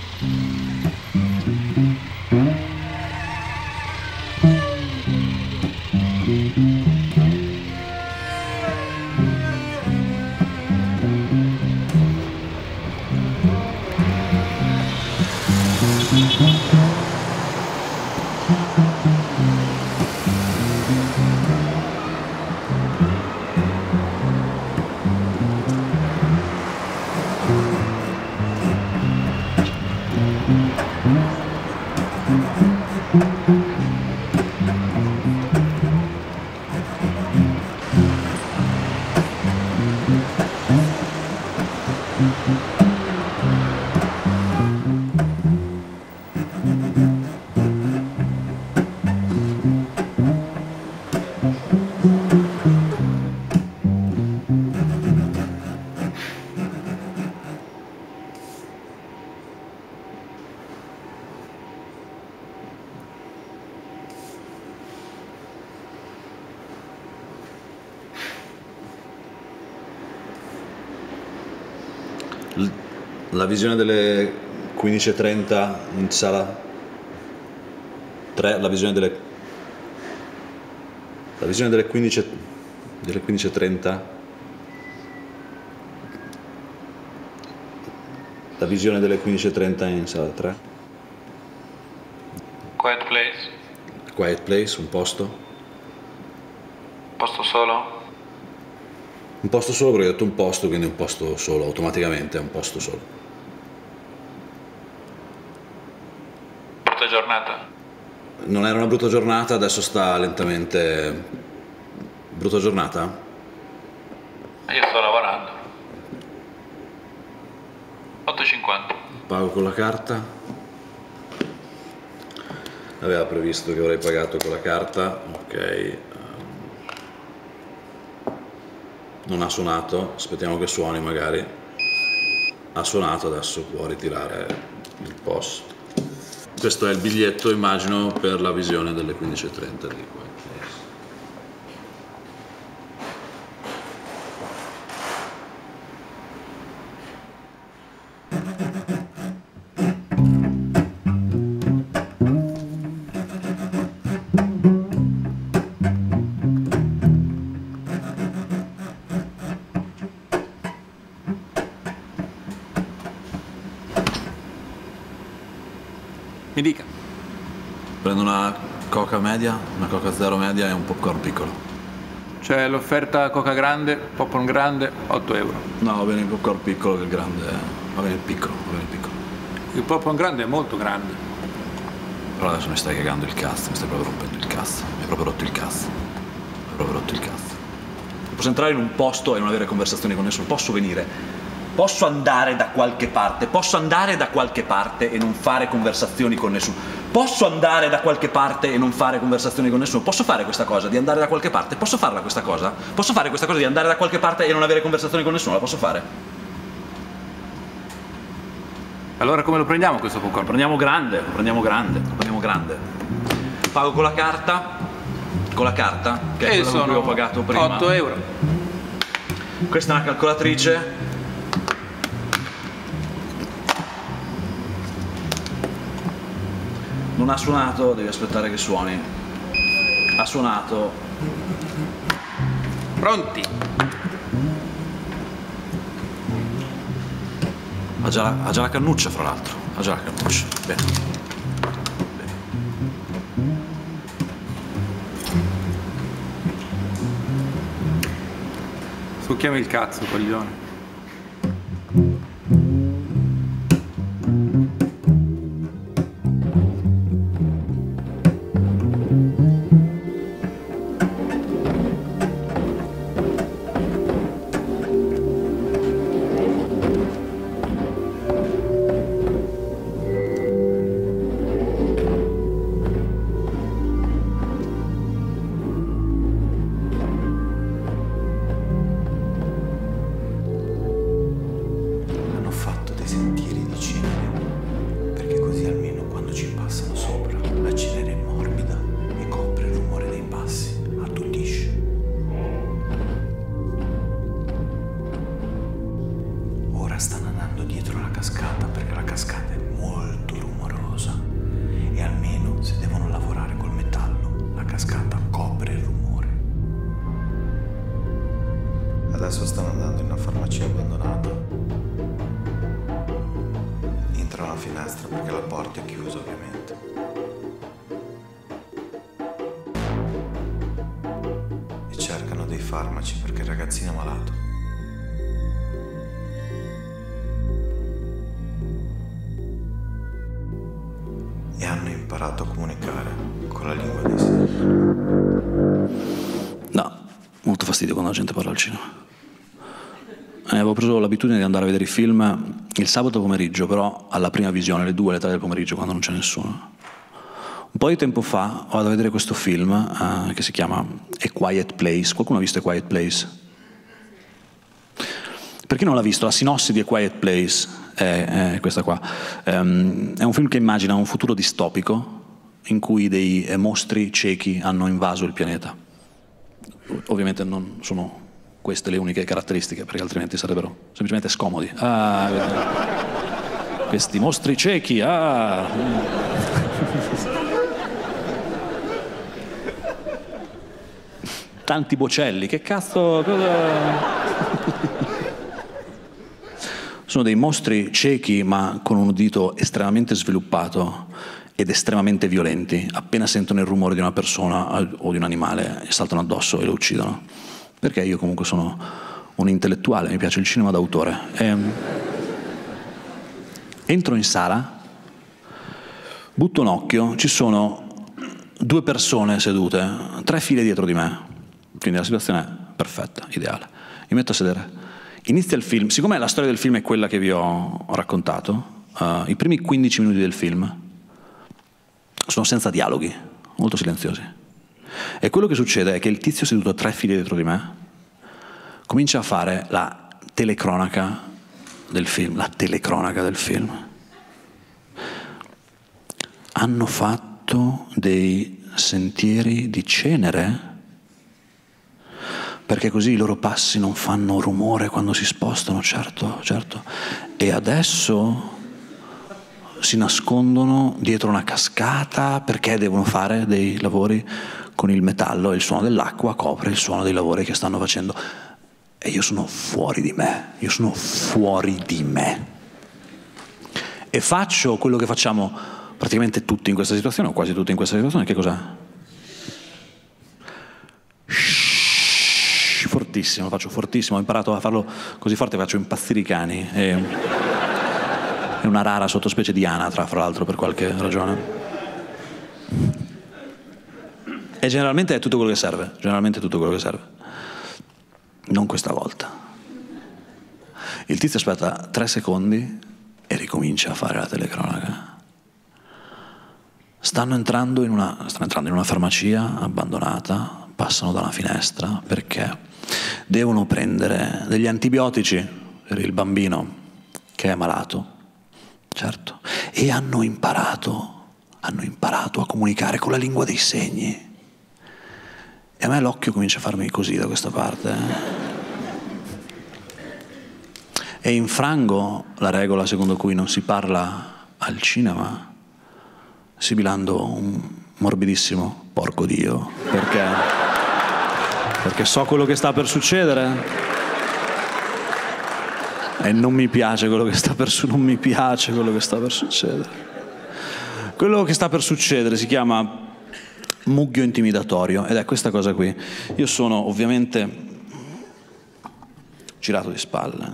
La visione delle 15:30 in sala 3, la visione delle 15:30, la visione delle 15:30 in sala 3. Quiet place. Quiet place, un posto. Posto solo. Un posto solo perché ho detto un posto, quindi un posto solo, automaticamente è un posto solo. Brutta giornata. Non era una brutta giornata, adesso sta lentamente... Brutta giornata? Io sto lavorando. 8,50. Pago con la carta. Aveva previsto che avrei pagato con la carta, ok. Non ha suonato, aspettiamo che suoni magari. Ha suonato, adesso può ritirare il POS. Questo è il biglietto, immagino, per la visione delle 15:30 di qua. Mi dica. Prendo una Coca media, una Coca zero media e un popcorn piccolo. C'è l'offerta Coca grande, popcorn grande, 8 euro. No, va bene il popcorn piccolo, che il grande... Va bene il piccolo, va bene il piccolo. Il popcorn grande è molto grande. Però adesso mi stai cagando il cazzo, mi stai proprio rompendo il cazzo. Mi hai proprio rotto il cazzo. Mi hai proprio rotto il cazzo. Posso entrare in un posto e non avere conversazioni con nessuno? Posso venire? Posso andare da qualche parte? Posso andare da qualche parte e non fare conversazioni con nessuno? Posso andare da qualche parte e non fare conversazioni con nessuno? Posso fare questa cosa di andare da qualche parte? Posso farla questa cosa? Posso fare questa cosa di andare da qualche parte e non avere conversazioni con nessuno? La posso fare? Allora come lo prendiamo questo popcorn? Lo prendiamo grande, lo prendiamo grande, lo prendiamo grande. Pago con la carta, che è quella con cui ho pagato prima. 8 euro. Questa è una calcolatrice. Non ha suonato, devi aspettare che suoni. Ha suonato. Pronti? Ha già la cannuccia, fra l'altro. Ha già la cannuccia. Bene. Succhiami il cazzo, coglione. Adesso stanno andando in una farmacia abbandonata. Entra una finestra perché la porta è chiusa, ovviamente. E cercano dei farmaci perché il ragazzino è malato. E hanno imparato a comunicare con la lingua dei segni. No, molto fastidio quando la gente parla al cinema. Avevo preso l'abitudine di andare a vedere i film il sabato pomeriggio, però alla prima visione, alle 2, alle 3 del pomeriggio, quando non c'è nessuno. Un po' di tempo fa vado a vedere questo film che si chiama A Quiet Place. Qualcuno ha visto A Quiet Place? Per chi non l'ha visto, la sinossi di A Quiet Place è questa qua. È un film che immagina un futuro distopico in cui dei mostri ciechi hanno invaso il pianeta. Ovviamente non sono queste le uniche caratteristiche, perché altrimenti sarebbero semplicemente scomodi. Questi mostri ciechi, tanti bocelli, che cazzo... Sono dei mostri ciechi ma con un udito estremamente sviluppato ed estremamente violenti. Appena sentono il rumore di una persona o di un animale saltano addosso e lo uccidono. Perché io comunque sono un intellettuale, mi piace il cinema d'autore. Entro in sala, butto un occhio, ci sono 2 persone sedute, 3 file dietro di me, quindi la situazione è perfetta, ideale. Mi metto a sedere, inizia il film, siccome la storia del film è quella che vi ho raccontato, i primi 15 minuti del film sono senza dialoghi, molto silenziosi. E quello che succede è che il tizio seduto a 3 file dietro di me comincia a fare la telecronaca del film, Hanno fatto dei sentieri di cenere perché così i loro passi non fanno rumore quando si spostano, certo. E adesso si nascondono dietro una cascata perché devono fare dei lavori con il metallo e il suono dell'acqua copre il suono dei lavori che stanno facendo. E io sono fuori di me. E faccio quello che facciamo praticamente tutti in questa situazione, o quasi tutti in questa situazione, che cos'è? Fortissimo, lo faccio fortissimo, ho imparato a farlo così forte che faccio impazzire i cani. È una rara sottospecie di anatra, fra l'altro, per qualche ragione. E generalmente è tutto quello che serve, Non questa volta. Il tizio aspetta 3 secondi e ricomincia a fare la telecronaca. Stanno entrando in una farmacia abbandonata, passano da una finestra perché devono prendere degli antibiotici per il bambino che è malato, certo, e hanno imparato a comunicare con la lingua dei segni. E a me l'occhio comincia a farmi così da questa parte. E infrango la regola secondo cui non si parla al cinema, sibilando un morbidissimo porco Dio, perché so quello che sta per succedere e non mi piace quello che sta per succedere. Quello che sta per succedere si chiama mucchio intimidatorio ed è questa cosa qui. Io sono ovviamente girato di spalle.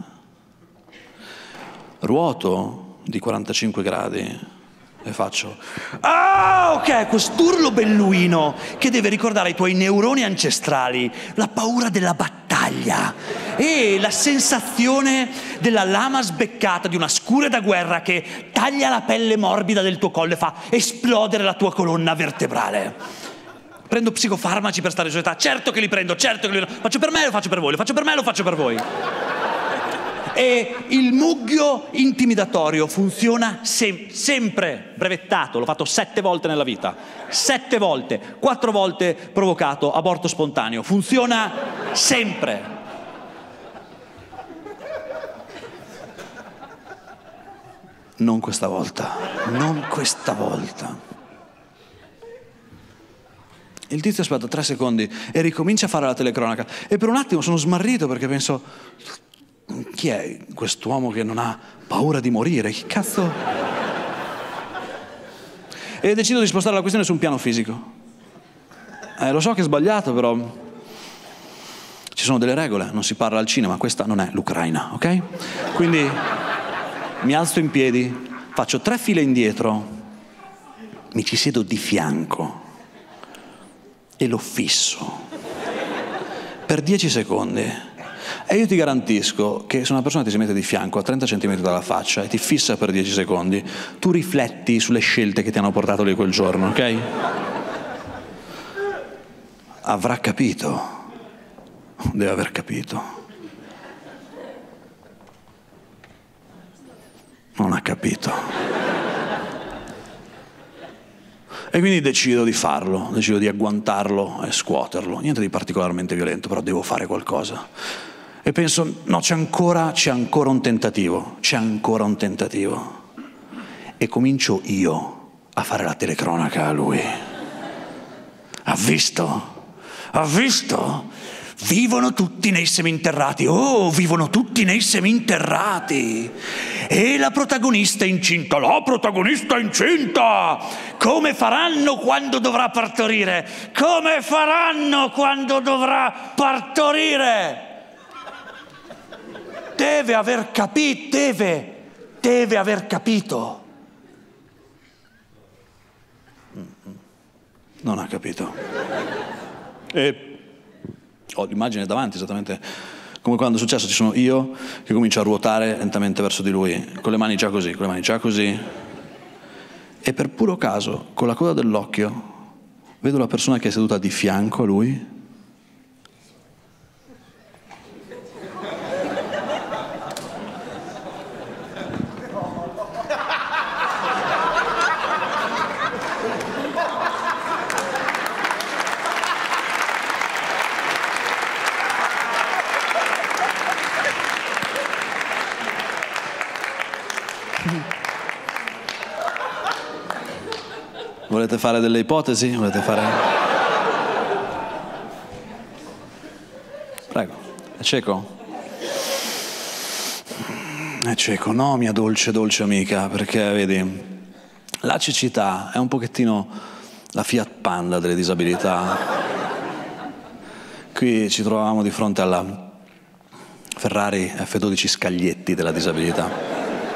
Ruoto di 45 gradi e faccio: ah, ok, quest'urlo belluino che deve ricordare ai tuoi neuroni ancestrali la paura della battaglia e la sensazione della lama sbeccata di una scure da guerra che taglia la pelle morbida del tuo collo e fa esplodere la tua colonna vertebrale. Prendo psicofarmaci per stare in società? Certo che li prendo, certo che li prendo. Faccio per me, lo faccio per voi, lo faccio per me, lo faccio per voi. E il mucchio intimidatorio funziona sempre, brevettato, l'ho fatto 7 volte nella vita, 7 volte, 4 volte provocato, aborto spontaneo, funziona sempre. Non questa volta, non questa volta. Il tizio aspetta 3 secondi e ricomincia a fare la telecronaca e per un attimo sono smarrito perché penso: chi è quest'uomo che non ha paura di morire? Che cazzo? E decido di spostare la questione su un piano fisico. Lo so che è sbagliato, però ci sono delle regole, non si parla al cinema, questa non è l'Ucraina, ok? Quindi mi alzo in piedi, faccio 3 file indietro, mi ci siedo di fianco e lo fisso per 10 secondi. E io ti garantisco che se una persona ti si mette di fianco a 30 centimetri dalla faccia e ti fissa per 10 secondi, tu rifletti sulle scelte che ti hanno portato lì quel giorno, ok? Avrà capito. Deve aver capito. Non ha capito. E quindi decido di farlo, decido di agguantarlo e scuoterlo. Niente di particolarmente violento, però devo fare qualcosa. E penso, no, c'è ancora un tentativo, c'è ancora un tentativo. E comincio io a fare la telecronaca a lui. Ha visto? Ha visto? Vivono tutti nei seminterrati. Oh, vivono tutti nei seminterrati. E la protagonista è incinta. La protagonista è incinta. Come faranno quando dovrà partorire? Come faranno quando dovrà partorire? Deve aver capito, deve aver capito. Non ha capito. E ho l'immagine davanti, esattamente come quando è successo. Ci sono io che comincio a ruotare lentamente verso di lui, con le mani già così, con le mani già così. E per puro caso, con la coda dell'occhio, vedo la persona che è seduta di fianco a lui. Volete fare delle ipotesi? Volete fare? Prego. È cieco? È cieco, no, mia dolce, dolce amica, perché vedi, la cecità è un pochettino la Fiat Panda delle disabilità. Qui ci trovavamo di fronte alla Ferrari F12 Scaglietti della disabilità.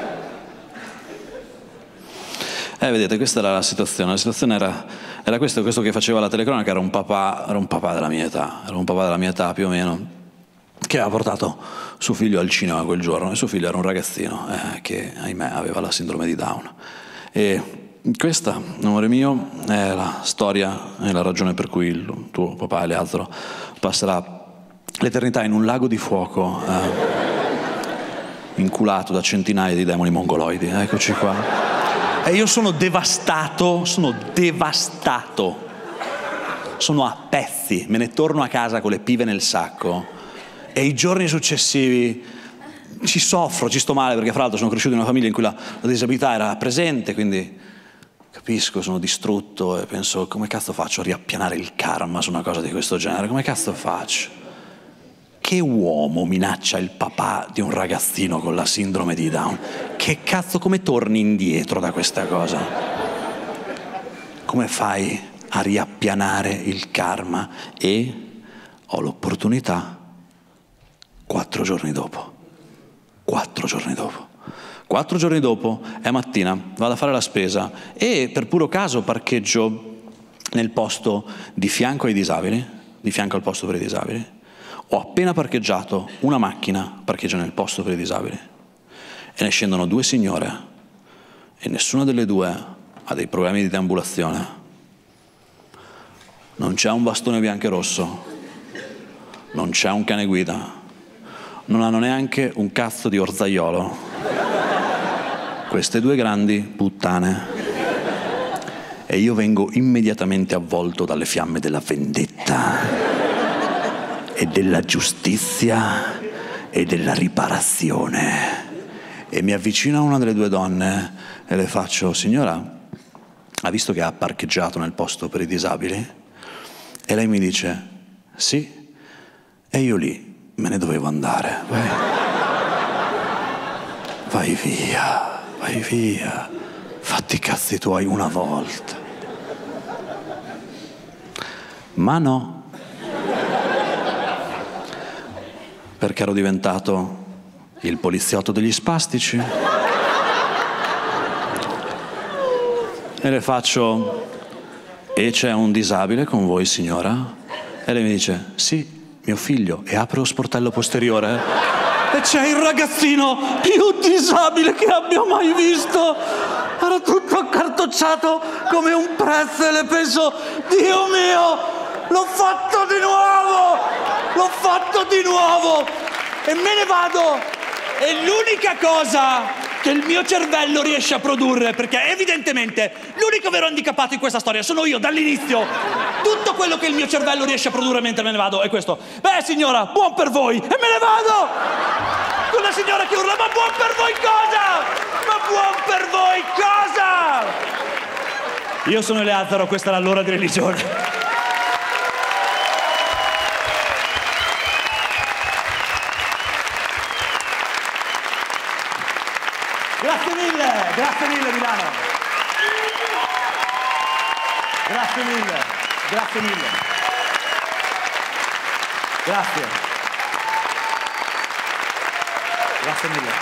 Vedete, questa era la situazione. La situazione era questo che faceva la telecronaca, era un papà della mia età, più o meno, che aveva portato suo figlio al cinema quel giorno, e suo figlio era un ragazzino che, ahimè, aveva la sindrome di Down. E questa, amore mio, è la storia e la ragione per cui il tuo papà, Eleazaro, passerà l'eternità in un lago di fuoco, inculato da centinaia di demoni mongoloidi. Eccoci qua. E io sono devastato, sono a pezzi, me ne torno a casa con le pive nel sacco e i giorni successivi ci soffro, ci sto male, perché fra l'altro sono cresciuto in una famiglia in cui la disabilità era presente, quindi capisco, sono distrutto e penso: come cazzo faccio a riappianare il karma su una cosa di questo genere? Come cazzo faccio? Che uomo minaccia il papà di un ragazzino con la sindrome di Down? Che cazzo, come torni indietro da questa cosa? Come fai a riappianare il karma? E ho l'opportunità 4 giorni dopo. 4 giorni dopo. 4 giorni dopo è mattina, vado a fare la spesa e per puro caso parcheggio nel posto di fianco ai disabili, di fianco al posto per i disabili. Ho appena parcheggiato una macchina, parcheggio nel posto per i disabili e ne scendono 2 signore e nessuna delle 2 ha dei problemi di deambulazione. Non c'è un bastone bianco e rosso, non c'è un cane guida, non hanno neanche un cazzo di orzaiolo. Queste 2 grandi puttane. E io vengo immediatamente avvolto dalle fiamme della vendetta e della giustizia e della riparazione. E mi avvicino a una delle 2 donne e le faccio: signora, ha visto che ha parcheggiato nel posto per i disabili? E lei mi dice: sì, e io lì me ne dovevo andare. Vai via. Vai via, fatti i cazzi tuoi una volta. Ma no, perché ero diventato il poliziotto degli spastici. E le faccio: e c'è un disabile con voi, signora? E lei mi dice: sì, mio figlio, e apre lo sportello posteriore. E c'è il ragazzino più disabile che abbia mai visto. Era tutto accartocciato come un pretzel e penso: Dio mio, l'ho fatto di nuovo! L'ho fatto di nuovo! E me ne vado! È l'unica cosa che il mio cervello riesce a produrre, perché evidentemente l'unico vero handicappato in questa storia sono io dall'inizio. Tutto quello che il mio cervello riesce a produrre mentre me ne vado è questo: beh signora, buon per voi, e me ne vado! Con la signora che urla: ma buon per voi cosa? Ma buon per voi cosa? Io sono Eleazaro, questa è l'Allora di religione. Grazie mille Milano. Grazie mille. Grazie mille.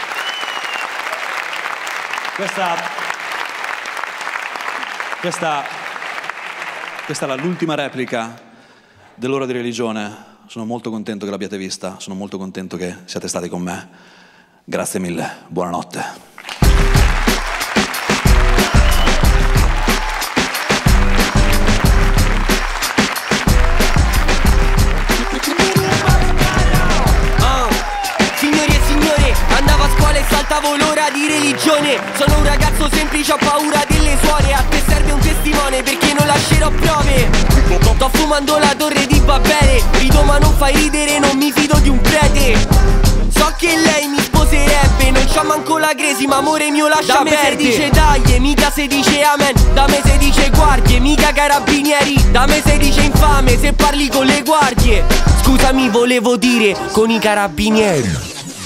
Questa è l'ultima replica dell'Ora di religione. Sono molto contento che l'abbiate vista, sono molto contento che siate stati con me. Grazie mille, buonanotte. Saltavo l'ora di religione. Sono un ragazzo semplice, ho paura delle suore. A te serve un testimone perché non lascerò prove. Sto fumando la torre di Babele. Rido ma non fai ridere, non mi fido di un prete. So che lei mi sposerebbe, non c'ha manco la crisi, ma amore mio lascia perdere. Da me se dice dai, mica se dice amen. Da me se dice guardie, mica carabinieri. Da me se dice infame, se parli con le guardie. Scusami, volevo dire con i carabinieri.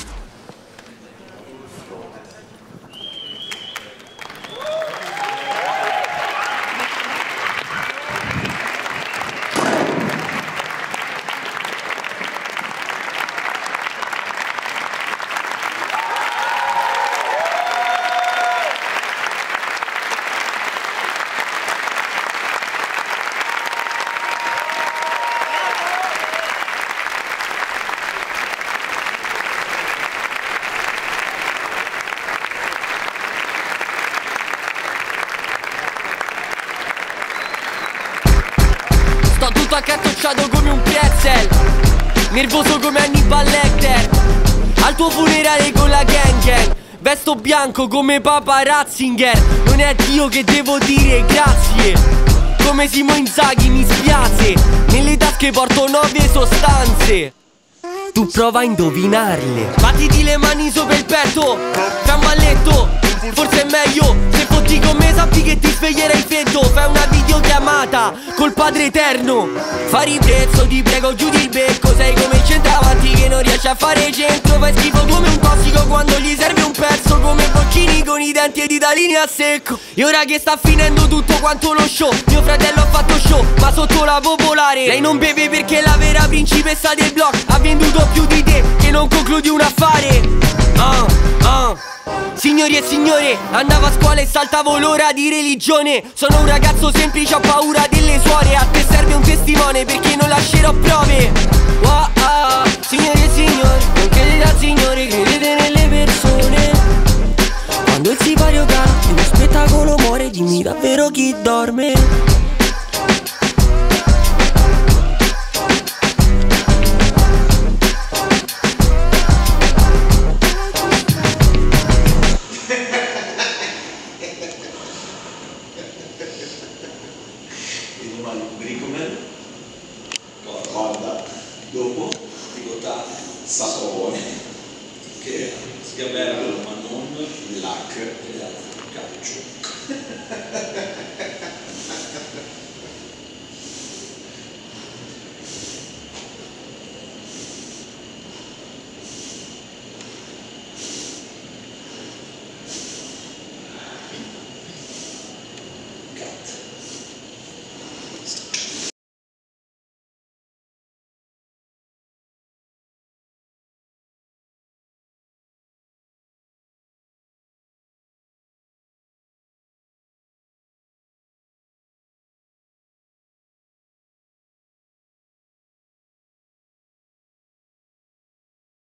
Accartocciato come un pretzel, nervoso come Hannibal Lecter. Al tuo funerale con la gang gang, vesto bianco come Papa Ratzinger. Non è a Dio che devo dire grazie, come Simo Inzaghi mi spiace. Nelle tasche porto 9 sostanze, tu prova a indovinarle. Battiti le mani sopra il petto, fai un balletto. Forse è meglio se fotti con me, sappi che ti sveglierai freddo. Fai una videochiamata col Padre Eterno. Fa ribrezzo, ti prego giù di becco. Sei come il centravanti che non riesce a fare centro. Fai schifo come un tossico quando gli serve un pezzo. Come occhini con i denti ed i talini a secco. E ora che sta finendo tutto quanto lo show, mio fratello ha fatto show, ma sotto la popolare. Lei non beve perché la vera principessa del blog ha venduto più di te che non concludi un affare. Signori e signore, andavo a scuola e saltavo l'ora di religione. Sono un ragazzo semplice, ho paura delle suore. A te serve un testimone perché non lascerò prove. Signori e signori, non credete al Signore, credete nelle persone. Quando il sipario cala e uno spettacolo muore, dimmi davvero chi dorme. Guarda, dopo dico sapone che sgabella ma non lac calcio.